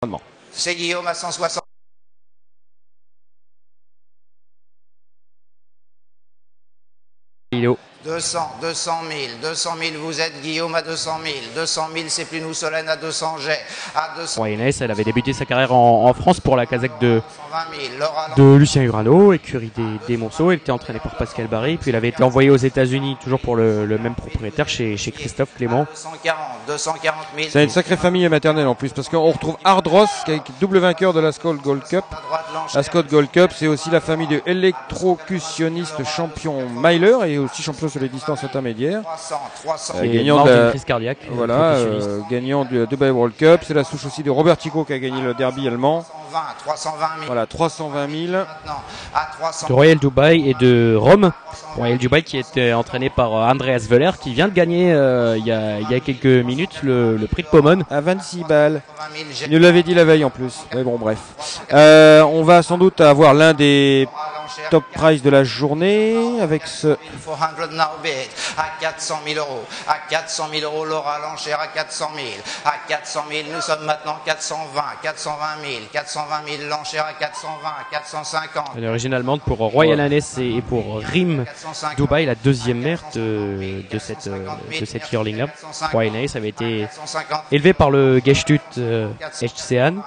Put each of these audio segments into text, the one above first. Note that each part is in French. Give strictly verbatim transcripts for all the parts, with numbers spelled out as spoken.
C'est Guillaume à cent soixante. deux cents, deux cent mille, deux cent mille, vous êtes Guillaume à deux cent mille, deux cent mille, c'est plus nous Solène à deux cents jets, à deux cents. Bon, Inès, elle avait débuté sa carrière en, en France pour la Kazakh de, de Lucien Urano, écurie des, des Monceaux. Elle était entraînée par Pascal Barry, puis elle avait été envoyée aux États-Unis, toujours pour le, le même propriétaire, chez, chez Christophe Clément. deux cent quarante, deux cent quarante mille. C'est une sacrée famille maternelle en plus, parce qu'on retrouve Ardros, qui est double vainqueur de la Scott Gold Cup. La Scott Gold Cup, c'est aussi la famille de électrocutionniste champion Myler et aussi champion sur les distances intermédiaires. Euh, gagnant de la, crise cardiaque. Voilà, euh, gagnant du Dubai World Cup. C'est la souche aussi de Robert Tico qui a gagné le derby allemand. trois cent vingt mille. Voilà, trois cent vingt mille. De Royal Dubai et de Rome. Royal Dubai qui était entraîné par Andreas Wöller, qui vient de gagner euh, il, y a, il y a quelques minutes le, le prix de Pomone. À vingt-six balles. Il nous l'avait dit la veille en plus. Mais bon, bref. Euh, on va sans doute avoir l'un des top prize de la journée avec ce à quatre cent mille euros, à quatre cent mille euros, Laura l'enchère à quatre cent mille, à quatre cent mille, nous sommes maintenant quatre cent vingt, quatre cent vingt mille, quatre cent vingt mille, l'enchère à quatre cent vingt, quatre cent cinquante. L'origine allemande pour Royal Annès et pour Rim Dubai, la deuxième mère de, de cette, de cette yearling là. Royal Annès avait été élevé par le Gestut euh, Echtsean.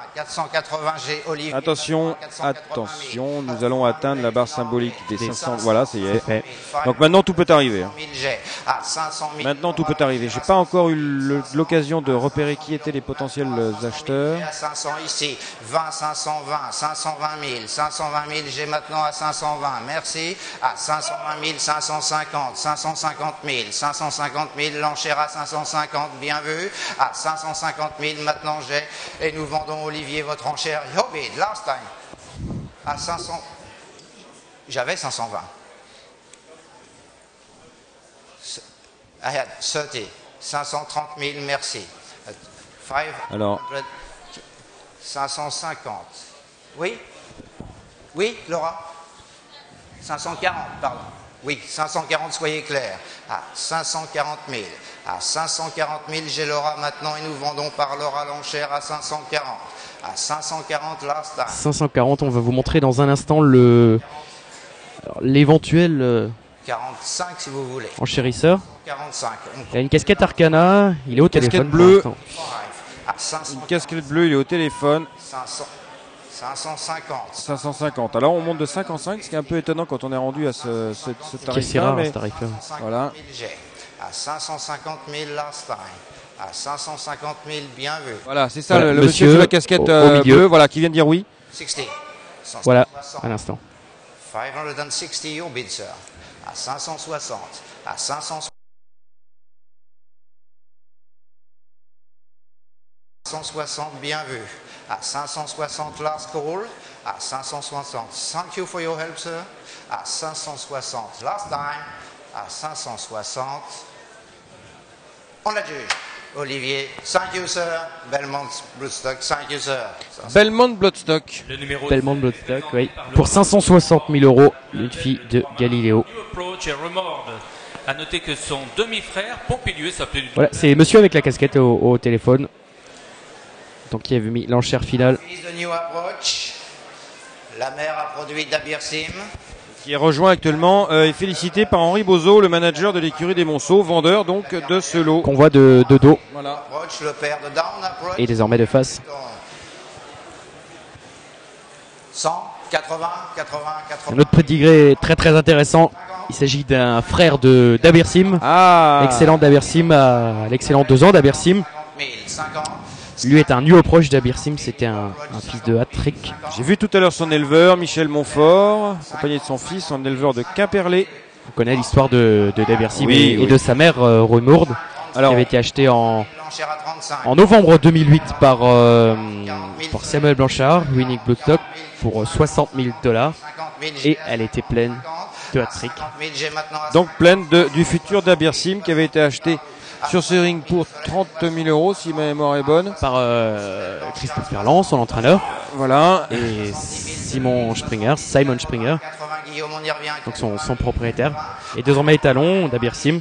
Attention, attention, nous allons atteindre la barre symbolique des cinq cents. Voilà, c'est fait. Donc maintenant tout peut arriver. Maintenant tout peut arriver. J'ai pas encore eu l'occasion de repérer qui étaient les potentiels acheteurs. cinq cents ici, vingt, cinq cent vingt, cinq cent vingt mille, cinq cent vingt mille, j'ai maintenant à cinq cent vingt, merci. À cinq cent vingt mille, cinq cent cinquante, cinq cent cinquante mille, cinq cent cinquante mille, l'enchère à cinq cent cinquante, bien vu. À cinq cent cinquante mille, maintenant j'ai, et nous vendons Olivier votre enchère. Yobid, last time. À cinq cents, j'avais cinq cent vingt. I had thirty, cinq cent trente mille, merci. Five Alors, cinq cent cinquante. Oui? Oui, Laura? cinq cent quarante, pardon. Oui, cinq cent quarante, soyez clairs. À cinq cent quarante mille. À cinq cent quarante mille, j'ai Laura maintenant et nous vendons par Laura l'enchère à cinq cent quarante. À cinq cent quarante, last time. cinq cent quarante, on va vous montrer dans un instant le l'éventuel euh, quarante-cinq si vous voulez. Enchérisseur. quarante-cinq. Il a une casquette Arcana, il est au casquette téléphone bleue. Une Une casquette bleue, il est au téléphone. cinq cents, cinq cent cinquante. cinq cent cinquante. Alors on monte de cinq en cinq, ce qui est un peu étonnant quand on est rendu à ce, ce, ce tarif-là. Mais... tarif voilà. À cinq cent cinquante mille last time. À cinq cent cinquante mille, bien vu. Voilà, c'est ça, voilà, le, le monsieur, monsieur sur la casquette au, euh, au milieu. bleue, voilà, qui vient de dire oui. soixante. Voilà, à l'instant. cinq cent soixante your bid, sir. À cinq cent soixante. À cinq cent soixante, bien vu. À cinq cent soixante, last call. À cinq cent soixante. Thank you for your help, sir. À cinq cent soixante, last time. À cinq cent soixante. On la juge. Olivier, thank you, sir. Belmont Bloodstock, thank you, sir. Belmont Bloodstock. Le numéro Belmont Bloodstock, oui. Pour cinq cent soixante mille euros, une fille de Galiléo. Approach et Remorde. À noter que son demi-frère, Pompilieu, s'appelait... Voilà, c'est monsieur avec la casquette au, au téléphone. Donc qui avait mis l'enchère finale. The New Approach. La mère a produit Dabirsim. Qui est rejoint actuellement euh, et félicité par Henri Bozo, le manager de l'écurie des Monceaux, vendeur donc de ce lot. Convoi de, de dos. Voilà. Approach, le père de Down Approach. Et désormais de face. cent, quatre-vingts, quatre-vingts, quatre-vingts. Un autre petit gré très très intéressant. Il s'agit d'un frère de Dabirsim. Ah. Excellent Dabirsim à l'excellent deux ans Dabirsim. Lui est un new approach d'Abirsim, c'était un, un fils de hat-trick. J'ai vu tout à l'heure son éleveur, Michel Montfort, accompagné de son fils, son éleveur de Quimperlé. On connaît l'histoire de, de d'Abirsim oui, et, oui. et de sa mère, euh, Romourde, qui avait été achetée en, en novembre deux mille huit par, euh, par Samuel Blanchard, Winning Bloodstock, pour soixante mille dollars. Et elle était pleine de hat-trick. Donc pleine de, du futur d'Abirsim qui avait été acheté sur ce ring pour trente mille euros si ma mémoire est bonne. Par euh, Christophe Ferland, son entraîneur. Voilà. Et Simon Springer, Simon Springer, donc son, son propriétaire. Et désormais étalon d'Abir Sim.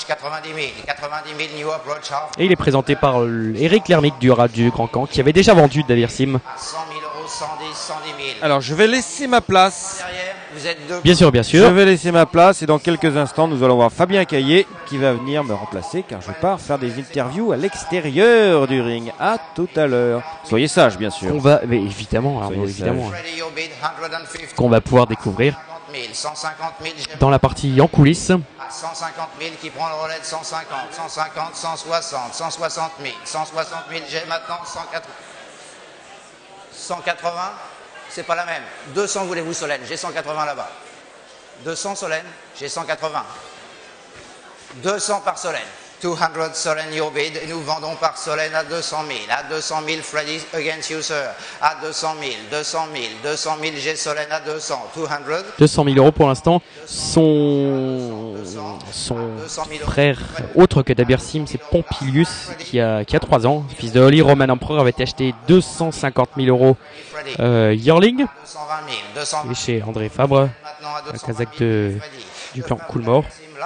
Et il est présenté par Eric Lermic du, du Grand Camp, qui avait déjà vendu d'Abir Sim. Alors je vais laisser ma place. Bien sûr, bien sûr. Je vais laisser ma place et dans quelques instants nous allons voir Fabien Caillé qui va venir me remplacer car je pars faire des interviews à l'extérieur du ring. À tout à l'heure. Soyez sages bien sûr. On va, mais évidemment, Arnaud, évidemment, qu'on va pouvoir découvrir dans la partie en coulisses. cent cinquante mille qui prend le relais de cent cinquante, cent cinquante, cent soixante, cent soixante mille, cent soixante mille, j'ai maintenant cent quatre-vingts. cent quatre-vingts, c'est pas la même. deux cents voulez-vous Solène, j'ai cent quatre-vingts là-bas. deux cents Solène, j'ai cent quatre-vingts. deux cents par Solène. deux cents Solène your bid, et nous vendons par Solène à deux cent mille. À deux cent mille Freddy against you sir. À deux cent mille, deux cent mille, deux cent mille, j'ai Solène à deux cents. deux cent mille euros pour l'instant. Son, son frère, autre que Dabir Sim, c'est Pompilius qui a, qui a trois ans. Fils de Holly Roman Emperor, avait acheté deux cent cinquante mille euros euh, Yearling. Et chez André Fabre, un Kazakh de, du clan Coolmore.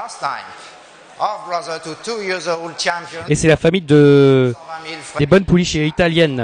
Et c'est la famille de des bonnes pouliches italiennes,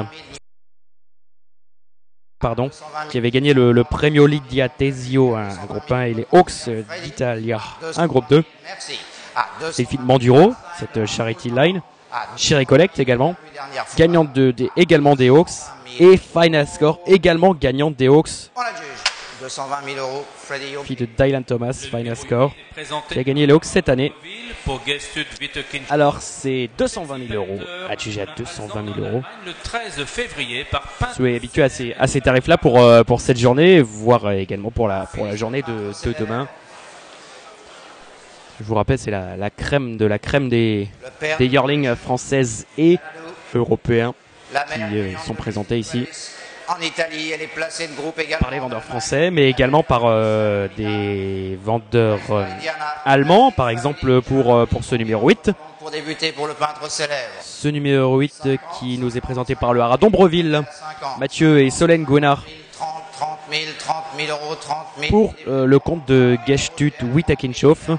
pardon, qui avait gagné le, le Premio League di Atesio, un, un groupe un, et les Hawks d'Italia, un groupe deux. C'est le film Manduro, cette Charity Line. Cherry Collect également, gagnante de, de, également des Hawks. Et Final Score, également gagnante des Hawks. deux cent vingt mille euros, Freddy fille de Dylan Thomas, Final Score, qui a gagné les Hawks cette année. Alors c'est deux cent vingt mille euros, adjugé à deux cent vingt mille euros. Le treize février par Je suis habitué à ces, à ces tarifs-là pour, euh, pour cette journée, voire également pour la, pour la journée de, de demain. Je vous rappelle, c'est la, la crème de la crème des, des yearlings françaises et européens qui euh, sont présentés ici. En Italie, elle est placée de groupe également. Par les vendeurs français, mais également par euh, des vendeurs euh, allemands, par exemple pour, euh, pour ce numéro huit. Pour débuter pour le peintre célèbre. Ce numéro huit qui nous est présenté par le Haras d'Ombreville, Mathieu et Solène Gouenard. trente mille, trente mille euros, trente mille. Pour euh, le compte de Geshtut Witakinshof.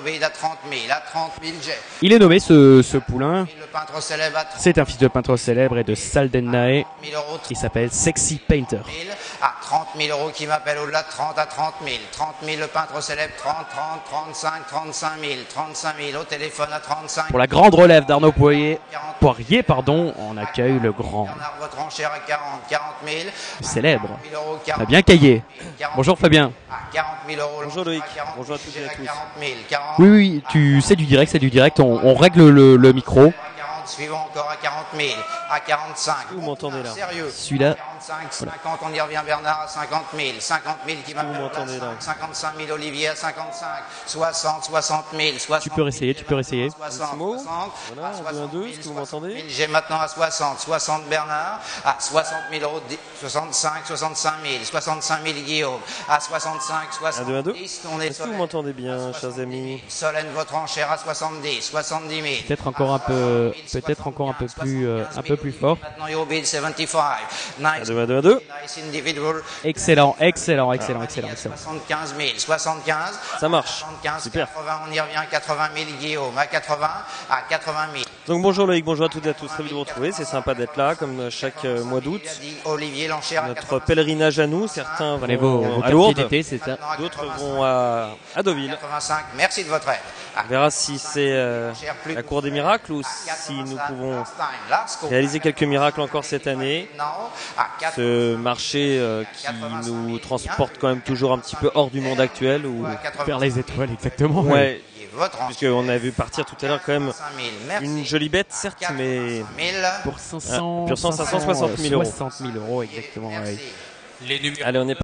Il est nommé ce, ce poulain. C'est un fils de peintre célèbre et de Saldennae. Il s'appelle Sexy Painter. À trente mille euros qui m'appelle au-delà de trente à trente mille. trente mille le peintre célèbre, trente, trente, trente-cinq, trente-cinq mille. trente-cinq mille au téléphone à trente-cinq. Pour la grande relève d'Arnaud Poirier, Poirier pardon, on accueille le grand. Votre enchère à quarante, quarante mille. Célèbre. Fabien Caillé. Bonjour Fabien. Bonjour Loïc. Bonjour à toutes et à tous. Oui, oui, tu c'est du direct, c'est du direct. On, on règle le, le micro. Suivant encore à quarante mille, à quarante-cinq. Vous m'entendez là? Sérieux. Celui-là. quarante-cinq, cinquante, on y revient Bernard à cinquante mille. cinquante mille qui m'a cinquante-cinq mille Olivier à cinquante-cinq. soixante, soixante mille. soixante, tu peux essayer, tu peux essayer. soixante, soixante. Voilà, un, deux, un, deux, est-ce que vous m'entendez? J'ai maintenant à soixante. soixante Bernard. À soixante mille euros. soixante-cinq, soixante-cinq mille. soixante-cinq mille Guillaume. À soixante-cinq, soixante-dix. On est est-ce que vous m'entendez bien, chers amis? Solène, votre enchère à soixante-dix. soixante-dix mille. Peut-être encore un peu, peut-être encore un peu plus, euh, un peu plus fort. Maintenant, you bid soixante-quinze. un, deux, un, deux, un, deux. Excellent, excellent, excellent, excellent, excellent. soixante-quinze mille, soixante-quinze. Ça marche. soixante-quinze, super. quatre-vingts, on y revient, quatre-vingt mille Guillaume, à quatre-vingts, à quatre-vingt mille. Donc bonjour Loïc, bonjour à toutes et à tous, ravi de vous retrouver, c'est sympa d'être là comme chaque euh, mois d'août. Olivier Lanchère, notre pèlerinage à nous, certains Prenez vont vos, vos à Lourdes, d'autres vont à, à Deauville. quatre-vingt-cinq, merci de votre aide. On verra si c'est euh, la cour des miracles ou si nous pouvons réaliser quelques miracles encore cette année. Ce marché euh, qui nous transporte quand même toujours un petit peu hors du monde actuel. Ou vers les étoiles, exactement. Ouais, puisqu'on a vu partir tout à l'heure quand même une jolie bête, certes, mais pour cinq cents, ah, pour cinq cent soixante mille euros. soixante mille euros, exactement. Ouais. Les numéros. Allez, on est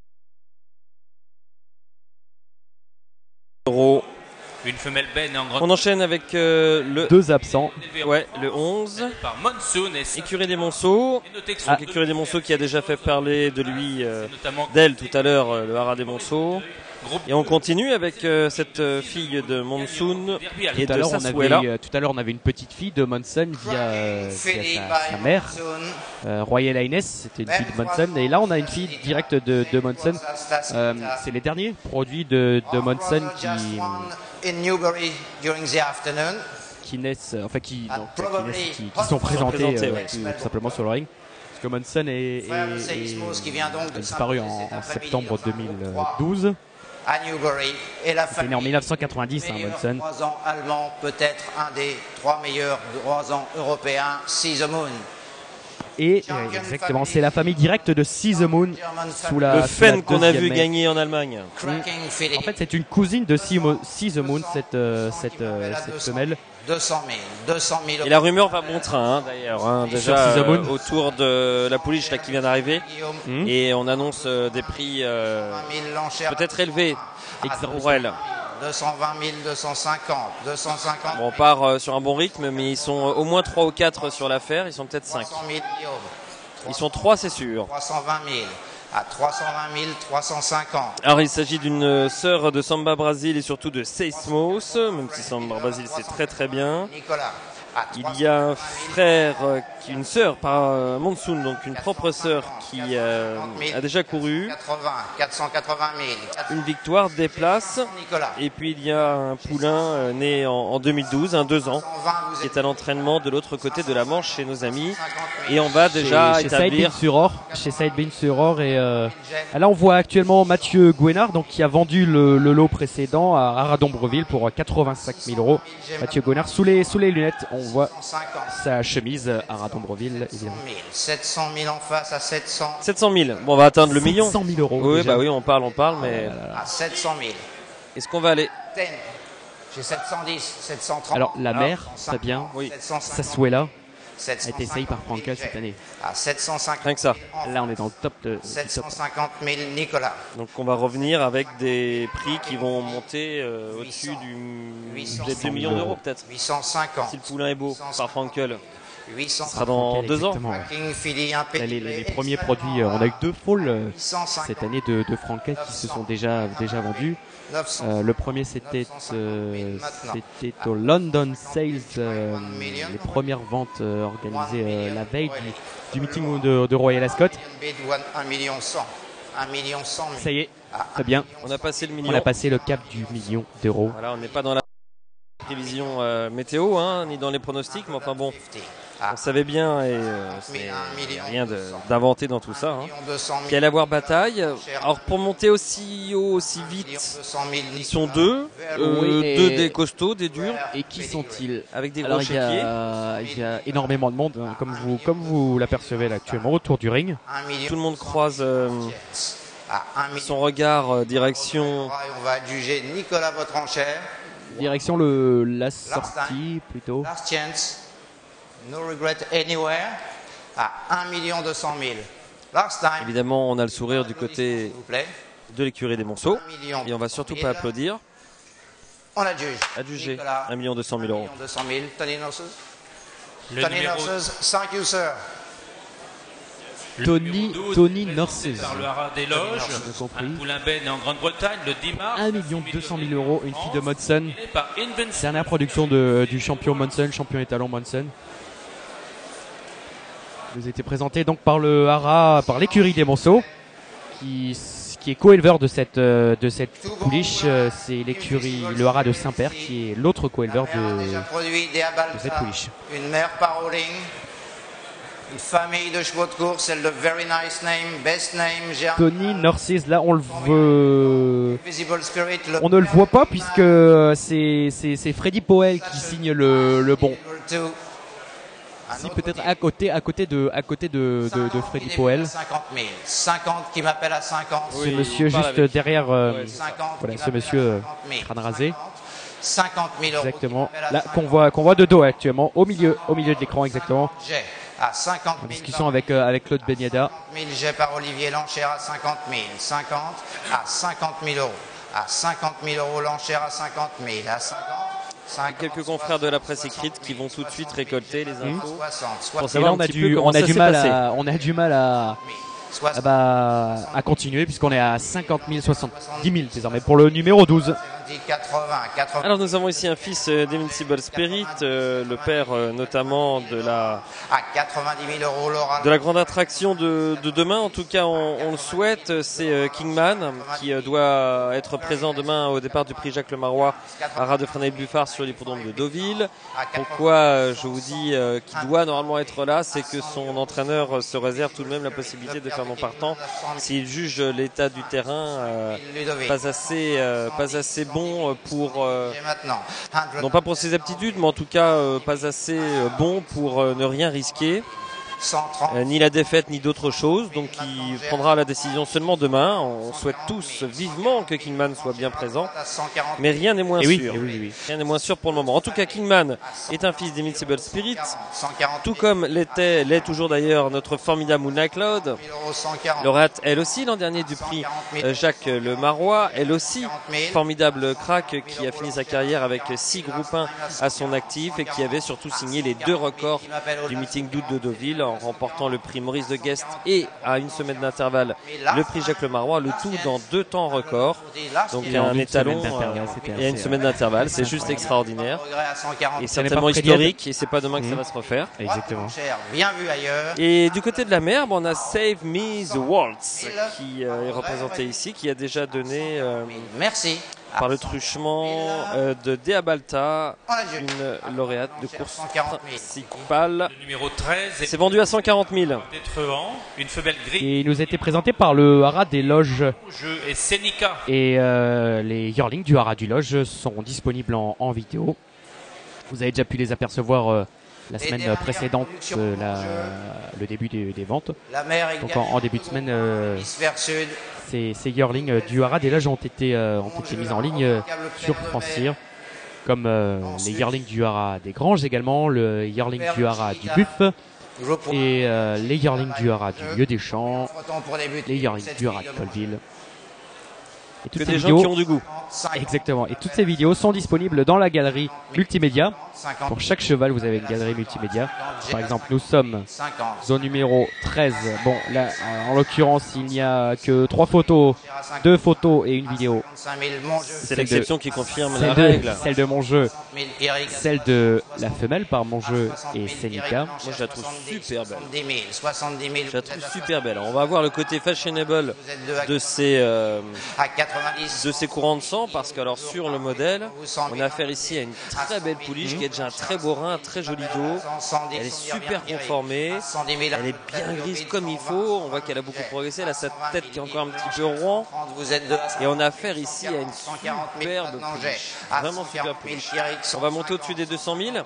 euros. Une femelle benne en grande. On enchaîne avec euh, le deux absents. Ouais, le onze. Par Monsoon et Écurie des Monceaux. Ah. Écurie des Monceaux qui a déjà fait parler de lui, euh, d'elle tout à l'heure, euh, le Haras des Monceaux. Et on continue avec euh, cette euh, fille de Monsoon et tout de Sassuela. Euh, tout à l'heure, on avait une petite fille de Monson via, euh, via sa, sa mère, euh, Royal Highness, c'était une fille de Monson. Et là, on a une fille directe de, de Monson. Euh, C'est les derniers produits de, de Monson qui, qui naissent, enfin qui, non, qui, naissent, qui, qui sont présentés, euh, ouais. tout, tout simplement sur le ring. Parce que Monson est, est, est, a disparu en, en septembre deux mille douze. Et la famille, né en mille neuf cent quatre-vingt-dix, hein, Monson. trois ans allemand, peut-être un des trois meilleurs trois ans européens, See the Moon. Et euh, exactement, c'est la famille directe de See the Moon sous la. Le Fenn qu'on a vu gagner en Allemagne. Mmh. En fait, c'est une cousine de See, Mo See the Moon, cette, euh, cette, euh, cette femelle. deux cent mille. Et la rumeur va bon train, hein, d'ailleurs. Hein, déjà euh, autour de la pouliche là, qui vient d'arriver. Mmh. Et on annonce euh, des prix euh, peut-être élevés pour elle. deux cent vingt mille, deux cent cinquante, deux cent cinquante. Bon, on part euh, sur un bon rythme, mais ils sont euh, au moins trois ou quatre sur l'affaire. Ils sont peut-être cinq. Ils sont trois, c'est sûr. trois cent vingt mille. À trois cent vingt mille, trois cent cinquante. Alors il s'agit d'une sœur de Samba Brasil et surtout de Seismos, même si Samba Brasil c'est très très bien. Nicolas. Il y a un frère, euh, qui, une sœur par euh, Monsoon, donc une propre sœur qui euh, a déjà couru. quatre-vingts, quatre cent quatre-vingt mille. Une victoire, des places. Et puis il y a un poulain euh, né en, en deux mille douze, un deux ans, qui est à l'entraînement de l'autre côté de la Manche chez nos amis. Et on va déjà chez, établir... Chez Saïd Chez Saïd Bin Suror. Et euh, là on voit actuellement Mathieu Gouenard, donc, qui a vendu le, le lot précédent à Aradombreville pour quatre-vingt-cinq mille euros. Mathieu Gouenard sous les, sous les lunettes. On voit sa chemise à Radombreville, évidemment. sept cent mille en face à sept cents. sept cent mille. Bon, on va atteindre le million. sept cent mille euros. Oui, déjà. Bah oui, on parle, on parle, mais. À sept cent mille. Est-ce qu'on va aller? J'ai sept cent dix, sept cent trente. Alors, la mère, très bien. Oui. Sassuela a été essayée par Frankel cette année. À sept cent cinquante. Rien que ça. Là, on est dans le top de. sept cent cinquante mille, Nicolas. Donc, on va revenir avec des prix qui vont monter euh, au-dessus du des deux millions d'euros, peut-être. huit cent cinquante. Si le poulain est beau, par Frankel. huit cents. Ce sera dans deux ans. Ouais. Là, les, les premiers produits, euh, on a eu deux foals euh, cette année de, de Frankel qui se sont déjà, déjà vendus. Euh, le premier c'était euh, c'était au London Sales, euh, les premières ventes euh, organisées euh, la veille du, du meeting de, de Royal Ascot. un million cent. un million cent. Ça y est, très bien. On a passé le million. On a passé le cap du million d'euros. Voilà, on n'est pas dans la prévision euh, météo, hein, ni dans les pronostics, mais enfin bon. On savait bien, et euh, c'est rien d'inventé dans tout ça, hein, qu'il allait avoir bataille. Alors pour monter aussi haut, aussi vite, ils sont deux, euh, oui, deux des costauds, des durs. Et qui sont-ils? Avec des Alors, gros chéquiers. Il y a énormément de monde, hein, comme vous, comme vous l'apercevez là actuellement autour du ring. Tout le monde croise euh, son regard euh, direction. On va juger Nicolas votre enchère. Direction le la sortie plutôt. Last chance. No regret anywhere. À un million deux cent mille. Last time. Évidemment, on a le sourire du côté de l'écurie des Monceaux. Et on va surtout pas applaudir. On adjuge. Adjugé. un million deux cent mille euros. un million deux cent mille. Tony Nurses. Le Tony numéro... Nurses. Thank you, sir. Tony, Tony Nurses. Par le haras des loges, un poulain Ben en Grande-Bretagne, le dix mars. un million deux cent mille euros, une fille de Monson. Dernière production de, du champion Monson, champion étalon Monson. Nous était présenté donc par le haras, par l'écurie des Monceaux, qui, qui est co-éleveur de cette, de cette pouliche. C'est l'écurie, le haras de Saint-Père, qui est l'autre co-éleveur de, de cette pouliche. Une mère paroling. Une famille de chevaux de course, celle de Very Nice Name, Best Name, Gérard. Tony Nurses, là on le veut. Spirit, le on ne le voit pas puisque c'est c'est Freddy Powell qui signe le, le bon. Si peut-être à côté à côté de à côté de, de, de Freddy Powell. cinquante mille. cinquante qui m'appelle à cinquante. Ce oui, monsieur juste avec. derrière euh, ouais, voilà, ce monsieur crâne rasé. cinquante mille euros. Exactement. Là qu'on voit qu'on voit de dos actuellement au milieu au milieu de l'écran exactement. À cinquante mille. En discussion avec euh, avec Claude Benyada. mille jets par Olivier, l'enchère à cinquante mille. cinquante à cinquante mille euros. À cinquante mille euros, l'enchère à cinquante mille. À cinquante. cinquante, quelques confrères de la presse écrite qui vont tout de suite récolter les infos. soixante, soixante. Et là, on a du, on a du mal à, on a du mal à, ah bah, à continuer puisqu'on est à cinquante mille, soixante-dix mille désormais pour le numéro douze. Alors nous avons ici un fils euh, d'Invincible Spirit, euh, le père euh, notamment de la, de la grande attraction de, de demain, en tout cas on, on le souhaite, c'est euh, Kingman qui euh, doit être présent demain au départ du prix Jacques Lemarois à Ras de Fresnay-Buffard sur l'hippodrome de Deauville. Pourquoi euh, je vous dis euh, qu'il doit normalement être là, c'est que son entraîneur euh, se réserve tout de même la possibilité de faire non partant s'il juge l'état du terrain euh, pas assez, euh, pas assez bon pour euh, non pas pour ses aptitudes, mais en tout cas euh, pas assez euh, bon pour euh, ne rien risquer. Euh, ni la défaite ni d'autres choses, donc il prendra la décision seulement demain. On souhaite tous vivement que Kingman soit bien présent, mais rien n'est moins et sûr. Oui, oui, oui. Rien n'est moins sûr pour le moment. En tout cas, Kingman est un fils d'Invincible Spirit, tout comme l'était, l'est toujours d'ailleurs notre formidable Moonlight Cloud, lauréate elle aussi l'an dernier du prix Jacques Lemarois, elle aussi formidable crack qui a fini sa carrière avec six groupes un à son actif et qui avait surtout signé les deux records du meeting d'août de Deauville, en remportant le prix Maurice de Guest et à une semaine d'intervalle le prix Jacques Lemarois, le tout dans deux temps records. Donc il y a un étalon euh, et une semaine d'intervalle, c'est juste extraordinaire et certainement historique, et c'est pas demain que ça va se refaire. Exactement. Et du côté de la mer, bon, on a Save Me the Waltz qui euh, est représenté ici, qui a déjà donné euh, merci par le truchement euh, de Dea Balta, une lauréate de course principale. Le numéro treize. C'est vendu à cent quarante mille. Une femelle grise. Et il nous a été présenté par le haras des loges. Jeu et Senica. Et euh, les yearlings du haras du loge seront disponibles en, en vidéo. Vous avez déjà pu les apercevoir euh, la semaine précédente, euh, la, le début des, des ventes. Donc en, en début de semaine, euh, ces, ces yearlings euh, du haras des loges ont été, euh, ont été mis en ligne euh, sur France Cyr, comme euh, les yearlings du haras des Granges également, le yearling du haras du Buff, et euh, les yearlings du haras du Lieu des Champs, les yearlings du haras de Colville. Et toutes que ces des vidéos, gens qui ont du goût. Exactement. Et toutes ces vidéos sont disponibles dans la galerie multimédia. Pour chaque cheval, vous avez une galerie multimédia. Par exemple, nous sommes zone numéro treize. Bon, là, en l'occurrence, il n'y a que trois photos, deux photos et une vidéo. C'est l'exception qui confirme la de, règle. Celle de mon jeu, celle de la femelle par mon jeu et Senica. Moi, je la trouve super belle. Je la trouve super belle. On va voir le côté fashionable de ces, euh, de ces courants de sang, parce que alors sur le modèle, on a affaire ici à une très belle pouliche qui a déjà un très beau rein, un très joli dos. Elle est super conformée, elle est bien grise comme il faut. On voit qu'elle a beaucoup progressé, elle a sa tête qui est encore un petit peu rond. Et on a affaire ici à une superbe pouliche, vraiment superbe pouliche. On va monter au-dessus des deux cent mille.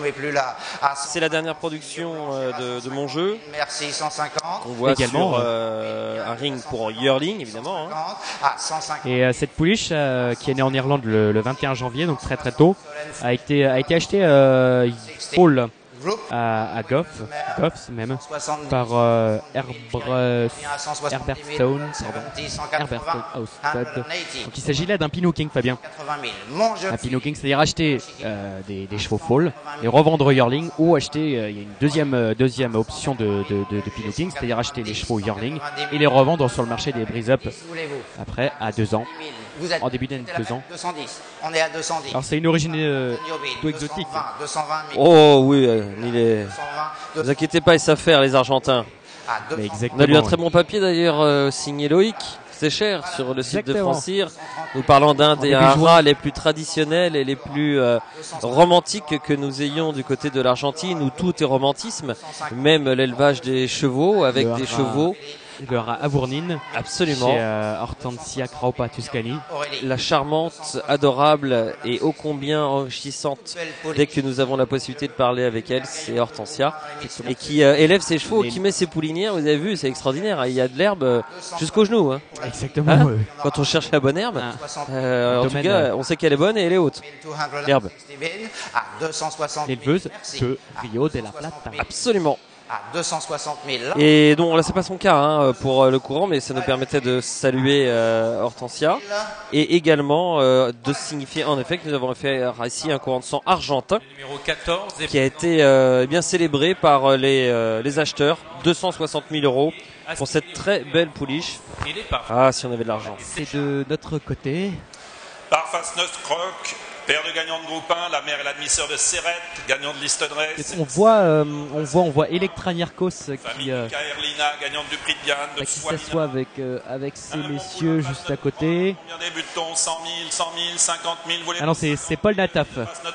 C'est la dernière production de, de mon jeu. On voit également sur euh, un ring pour yearling évidemment. Hein. Et euh, cette pouliche euh, qui est née en Irlande le, le vingt et un janvier, donc très très tôt, a été, a été achetée euh, Paul à, à Goff, Goffs même, par euh, Herber, Herbertstone, Herbertstone Housepad. Donc il s'agit là d'un Pinot-King, Fabien. Un Pinot-King, c'est-à-dire acheter euh, des, des chevaux foal, les revendre yearling, ou acheter, euh, il y a une deuxième, euh, deuxième option de, de, de, de Pinot-King, c'est-à-dire acheter les chevaux yearling et les revendre sur le marché des brise-up après à deux ans. En début d'année deux ans. deux cent dix. On est à deux cent dix. Alors c'est une origine euh, plutôt exotique. deux cent vingt. Oh oui, euh, il est. Ne vous inquiétez pas, ils savent faire les Argentins. Mais On a lu un très bon papier d'ailleurs euh, signé Loïc. C'est cher sur le site Exactement. de France Cyr. Nous parlons d'un des haras les plus traditionnels et les plus euh, romantiques que nous ayons du côté de l'Argentine, où tout est romantisme, même l'élevage des chevaux avec Le des haras. chevaux. Le haras Avournine, Absolument. chez euh, Hortensia Kraupa Tuscany. La charmante, adorable et ô combien enrichissante, dès que nous avons la possibilité de parler avec elle, c'est Hortensia, et qui euh, élève ses chevaux, qui met ses poulinières. Vous avez vu, c'est extraordinaire, hein, il y a de l'herbe euh, jusqu'au genou. Hein. Exactement. Hein ouais. Quand on cherche la bonne herbe, Ah. euh, en tout Domaine, cas, euh, on sait qu'elle est bonne et elle est haute. L'herbe. L'éleveuse de Rio de la Plata. Absolument. à deux cent soixante mille. Et donc là c'est pas son cas hein, pour euh, le courant, mais ça nous permettait de saluer euh, Hortensia et également euh, de signifier en effet que nous avons fait ici un courant de sang argentin Numéro quatorze, qui a été euh, bien célébré par les, euh, les acheteurs, deux cent soixante mille euros pour cette très belle pouliche. Il est parfait. Ah, si on avait de l'argent. C'est de notre côté. Parfas Nostrock, père de gagnant de groupe un, la mère et l'admisseur de Serrette, gagnant de liste dress. On voit, euh, on voit, on voit Electra Nierkos qui, euh, Erlina, gagnante du prix de Diane, de qui s'assoit avec, euh, avec ces messieurs juste à côté. Combien débute-t-on? cent mille, cent mille, cinquante mille, vous Ah non, c'est c'est Paul Nataf.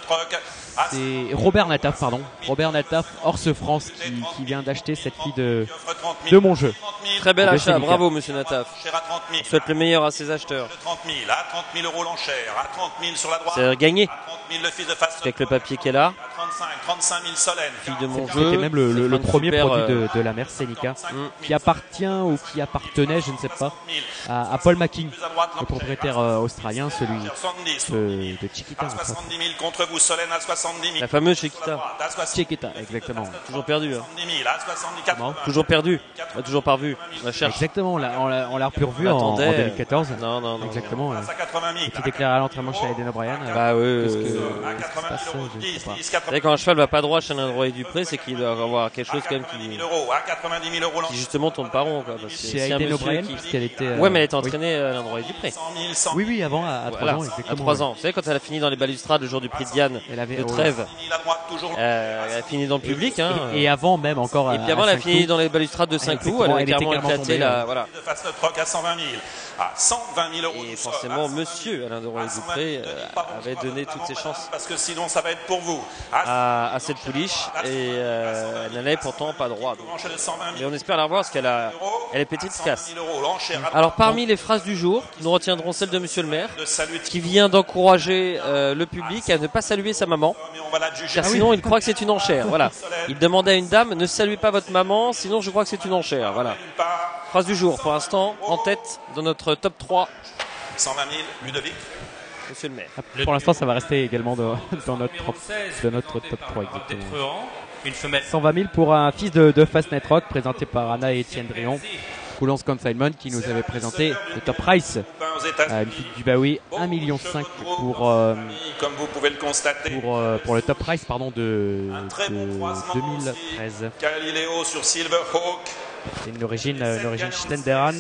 C'est Robert Nataf, pardon. Robert Nataf, Horse France, qui, qui vient d'acheter cette fille de, de mon jeu. Très bel De achat, Célica. bravo monsieur Nataf. On souhaite le meilleur à ses acheteurs. trente mille, à trente mille euros l'enchère, à trente mille sur la droite. C'est gagné. À trente mille le fils de Fast Avec le papier qu'elle a. À trente-cinq, trente-cinq mille Solène. Fille de mon jeu. C'était même le, le- le Une premier super, produit euh, de, de la mère Célica, Mm. qui appartient ou qui appartenait, je ne sais pas, à, à Paul Macking, le propriétaire euh, australien, celui soixante-dix. de, de Chiquita. À entre autres. soixante-dix mille contre vous, Solène à soixante-dix mille. La fameuse Chiquita. À soixante- Chiquita, exactement. Toujours perdu. Hein. soixante-dix mille, à soixante-dix, quatre-vingts. Toujours perdu. On l'a toujours pas revu. On la cherche. Exactement, on l'a on l'a- on l'a revu en, en Attendez. deux mille quatorze. Non, non, non. Exactement. euh, À quatre-vingt mille. qui déclare à l'entraînement chez Aiden O'Brien. euh, Bah oui. Qu'est-ce oui, que- oui. À qu'est-ce qui se quatre-vingt passe, mille euros, je ne sais dix, pas. dix, Vous savez, quatre-vingt quand un cheval va pas droit chez un endroit du pré, c'est qu'il doit avoir quelque chose quand même qui, mille euros, à quatre-vingt-dix mille euros qui justement tourne pas rond. Quoi, parce que Chez si un Aiden monsieur O'Brien, qui- puisqu'elle était. euh, Ouais, mais elle était oui. entraînée à l'endroit du pré. cent mille, cent Oui, oui, avant, à, à trois Voilà, ans, à exactement. trois ouais. ans. Vous savez, quand elle a fini dans les balustrades le jour du prix de Diane Elle avait- de ouais. Trèves, mille à droite, toujours. euh, elle a fini dans le public. Hein. Et, et avant même encore. Et à- puis avant, à elle a Saint-Cloud. fini dans les balustrades de Saint-Cloud. Elle Exactement, avait elle était carrément carrément éclaté tombée, la. ouais. Voilà. De Fast Rock à cent vingt mille. À cent vingt mille euros. Et nous sommes. forcément, À monsieur Alain de Roy-Dupré euh, avait donné toutes ses chances Parce que sinon, ça va être pour vous. À à, à cette pouliche et euh, elle n'allait pourtant pas droit. Donc. manche de cent vingt Mais mille on espère la revoir parce qu'elle a, elle est petite casse. euros. L'enchère Alors parmi les phrases du jour, nous retiendrons celle de Monsieur le maire de salut. qui vient d'encourager euh, le public à ne pas saluer sa maman Mais on va la juger. car sinon il croit que c'est une enchère. Voilà. Il demandait à une dame ne saluez pas votre maman sinon je crois que c'est une enchère. Voilà. Phrase du jour pour l'instant en tête dans notre top trois. cent vingt mille, Ludovic. Monsieur le maire. Pour l'instant, ça va rester également dans, dans notre, top- de notre top trois. Exactement. Exactement. Une femelle. cent vingt mille pour un fils de, de Fastnet Rock présenté par Anna et Étienne Drion. Coulance Consignment qui nous avait présenté le top price. Aux États-Unis. Euh, une fille du Baoui, un million cinq pour, euh, Comme vous pouvez le constater. pour, euh, pour le top price pardon, de, Un très bon de croisement deux mille aussi. treize. Galiléo sur Silverhawk. C'est une origine, euh, une origine Stenderan.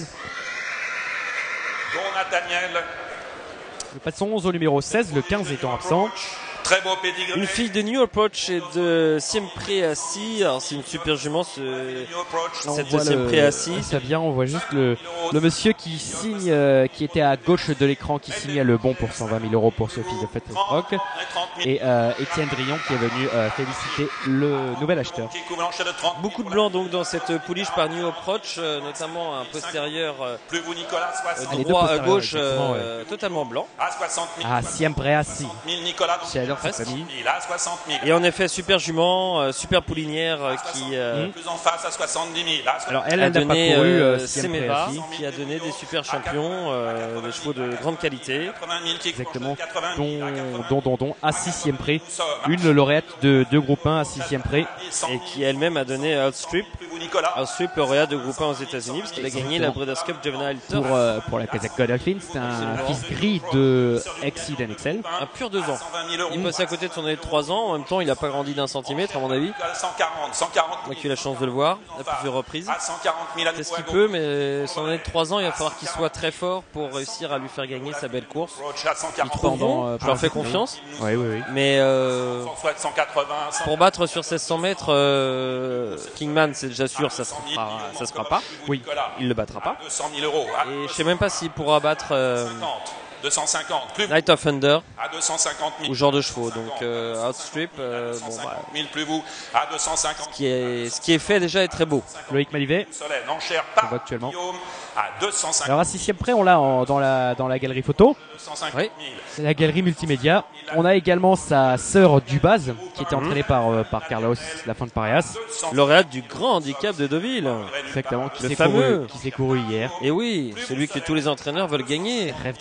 Don Nathaniel. Nous passons au numéro seize, le quinze étant absent. Très beau pédigré. Une fille de New Approach et de Siempre Assis. Alors c'est une super jument ce... New approach. Là, on Cette voit deuxième le- prix assis. Ça vient, on voit juste le, le monsieur qui signe, euh, qui était à gauche de l'écran, qui signait le bon pour cent vingt mille euros pour ce fils de Fastnet Rock. trente mille. Et euh, Étienne Drion qui est venu euh, féliciter le nouvel acheteur. Qui couvre l'enchère de trente mille. Beaucoup de blanc donc dans cette pouliche par New Approach, euh, notamment un postérieur euh, Plus vous, Nicolas, soixante. les deux droit à postérieurs, gauche exactement, euh, totalement blanc. À soixante mille. Ah, Siempre Assis. mille, Nicolas. J'adore cette Presque. famille. mille. À soixante mille. Et en effet super jument, euh, super poulinière euh, qui euh, Plus en face à soixante-dix mille. À Alors elle, a elle n'a pas donné couru euh, euh, Siempre Semera, Assis. qui a donné des super champions, euh, des chevaux de grande qualité. quatre-vingt mille qui Exactement, quatre-vingt dont, mille. À quatre-vingt dont, dont, dont, Assis Siempre, Nous sommes à une lauréate de, de groupe un, Assis Siempre. cent Et qui elle-même a donné Outstrip, Plus vous, Nicolas. Outstrip lauréat de groupe un aux États-Unis parce qu'elle a gagné la Breeders' Cup Juvenile Turf. Pour, euh, pour la Kazakh Godolphin, c'est un fils gris de Exceed and Excel. Un pur deux ans. cent vingt mille euros. Il passe à côté de son année de trois ans, en même temps il n'a pas grandi d'un centimètre à mon avis. À cent quarante. cent quarante On a eu la chance de le voir à plusieurs reprises. À cent quarante mille. à C'est ce qu'il Nouveau. peut, mais son année de trois ans, il va falloir qu'il soit très fort pour réussir à lui faire gagner sa belle course. Roach à cent Ils quarante. trouveront, Pendant, euh, je leur fais pendant- confiance. Oui, oui, oui. Mais euh, cent quatre-vingts. cent pour battre sur seize cents mètres, euh, Kingman, c'est déjà sûr, ça se fera, ça se fera pas. Oui. Nicolas. Il le battra pas. deux cent mille euros. À Et je sais même pas s'il pourra battre euh, deux cent cinquante. Plus vous. Night of Thunder À deux cent cinquante mille. ou ce genre de chevaux. Donc euh, Outstrip, euh, bon, bah, mille plus vous. À deux cent cinquante. qui est, ce qui est fait déjà est très beau. Loïc Malivet. Solène, enchère On par voit actuellement. Guillaume à deux cent cinquante. Alors Assis Siempre, on l'a en- dans la, dans la galerie photo. deux cent cinquante Oui. mille. C'est la galerie multimédia. On a également sa sœur Dubaz, qui était entraînée par, euh, par Carlos Lafont Parias. Lauréate du grand handicap de Deauville. Exactement, qui Le s'est fameux. couru, qui s'est couru hier. Et oui, celui que tous les entraîneurs veulent gagner. Rêve de gagner,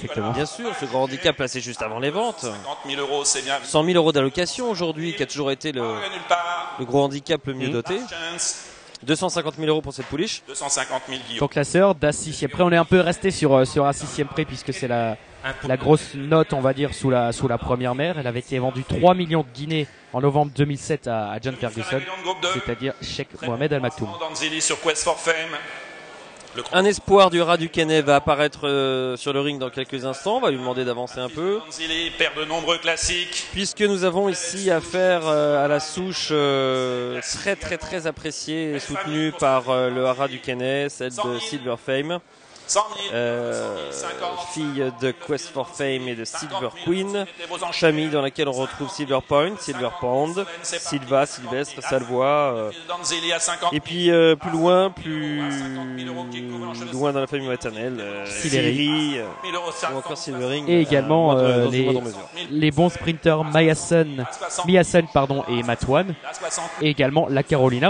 exactement. Bien sûr, ce grand handicap placé juste avant les ventes. cinquante mille euros, c'est bien. cent mille euros d'allocation aujourd'hui, qui a toujours été le, le gros handicap le mieux mmh. doté. deux cent cinquante mille euros pour cette pouliche. deux cent cinquante mille Guillaume. Ton classeur d'A sixième prêt, on est un peu resté sur, sur un sixième prêt puisque c'est la, la grosse note, on va dire, sous la, sous la première mère. Elle avait été vendue trois millions de guinées en novembre deux mille sept à, à John Ferguson, c'est-à-dire Cheikh Mohamed Al Maktoum. Sur Quest for Fame. Un espoir du Haras du Kenney va apparaître euh, sur le ring dans quelques instants. On va lui demander d'avancer un peu. Perd de nombreux classiques. Puisque nous avons ici affaire euh, à la souche euh, très très très appréciée et soutenue par euh, le Haras du Kenney, celle de Silver Fame. Euh, fille de Quest for Fame et de Silver Queen, famille dans laquelle on retrouve Silver Point, Silver Pond, Silva, Sylvestre, Salvois, euh, et puis euh, plus loin, plus loin dans la famille maternelle, euh, Sillery, euh, ou encore Silvering, et également euh, euh, les, les bons sprinters Mayason, Miyason pardon, et Matwan, et également la Carolina.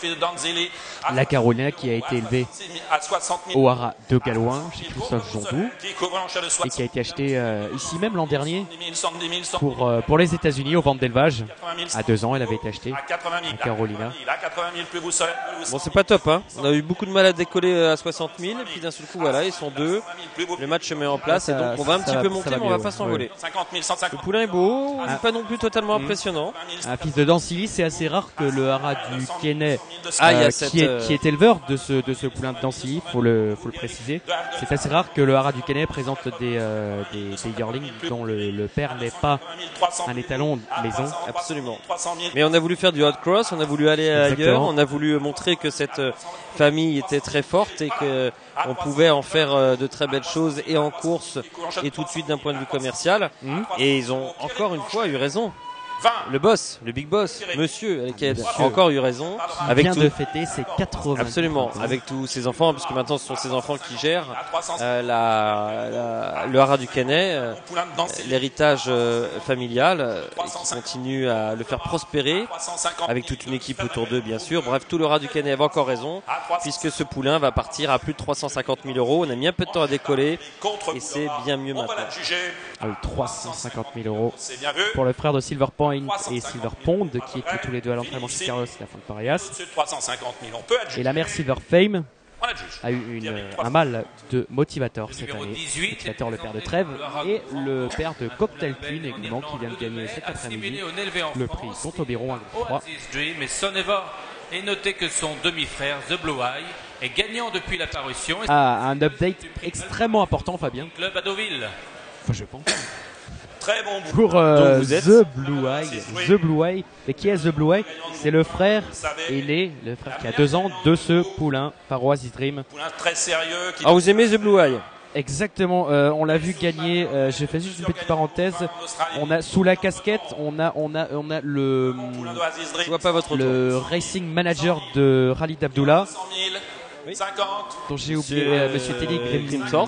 La Carolina qui a été élevée au Haras de Galouin chez Christophe Jondou et qui a été achetée euh, ici même l'an dernier pour, euh, pour les États-Unis au ventre d'élevage. À deux ans, elle avait été achetée, la Carolina. Bon, c'est pas top, hein. On a eu beaucoup de mal à décoller à soixante mille, et puis d'un seul coup, voilà, ils sont deux. Le match se met en place, et donc on va un petit peu monter, mais on va pas s'envoler. Le poulain est beau, ah. pas non plus totalement mmh. impressionnant. Un fils de Dancily, c'est assez rare que le Haras du Kenney, ah, euh, cette, qui, est, qui est éleveur de ce, de ce poulain de Dancily, faut le, faut le préciser. C'est assez rare que le Haras du Kenney présente des, euh, des, des yearlings dont le, le père n'est pas un étalon maison. Absolument. Mais on a voulu faire du hot cross, on a voulu aller Exactement. ailleurs, on a voulu montrer que cette famille était très forte et que on pouvait en faire de très belles choses et en course et tout de suite d'un point de vue commercial. Mmh. Et ils ont encore une fois eu raison. Le boss, le big boss, monsieur Aleked, a encore eu raison. Qui avec vient tout... de fêter ses quatre-vingts. Absolument, avec tous ses enfants, puisque maintenant ce sont ses enfants qui gèrent euh, la, la, le Haras du Kenney, euh, l'héritage euh, familial, euh, qui continue à le faire prospérer, avec toute une équipe autour d'eux, bien sûr. Bref, tout le Haras du Kenney avait encore raison, puisque ce poulain va partir à plus de trois cent cinquante mille euros. On a mis un peu de temps à décoller, et c'est bien mieux maintenant. Ah oui, trois cent cinquante mille euros pour le frère de Silver Point et Silver Pond qui étaient tous les deux à l'entraînement chez Carlos à la fin de Parias. Et la mère Silver Fame a eu une, un mâle de Motivator cette année. Motivator, le père de Trèves, et le père de Cocktail Queen également qui vient de gagner cet après-midi le prix Contobiron à trois. Et notez que son demi-frère The Blue Eye est gagnant depuis la parution. Ah, un update extrêmement important, Fabien. Club à Deauville. Enfin, je pense. Très bon pour euh, The Blue Eye. The Blue Eye. Et qui est The Blue Eye? C'est le frère aîné, le frère qui a deux ans de ce poulain par Oasis Dream. Très sérieux. Ah, vous aimez The Blue Eye? Exactement, euh, on l'a vu gagner. Euh, je fais juste une petite parenthèse. On a sous la casquette, on a, on a, on a le, je vois pas votre le racing manager de Khalid Abdullah. Oui. Dont j'ai oublié euh, Monsieur Teddy Grimtort,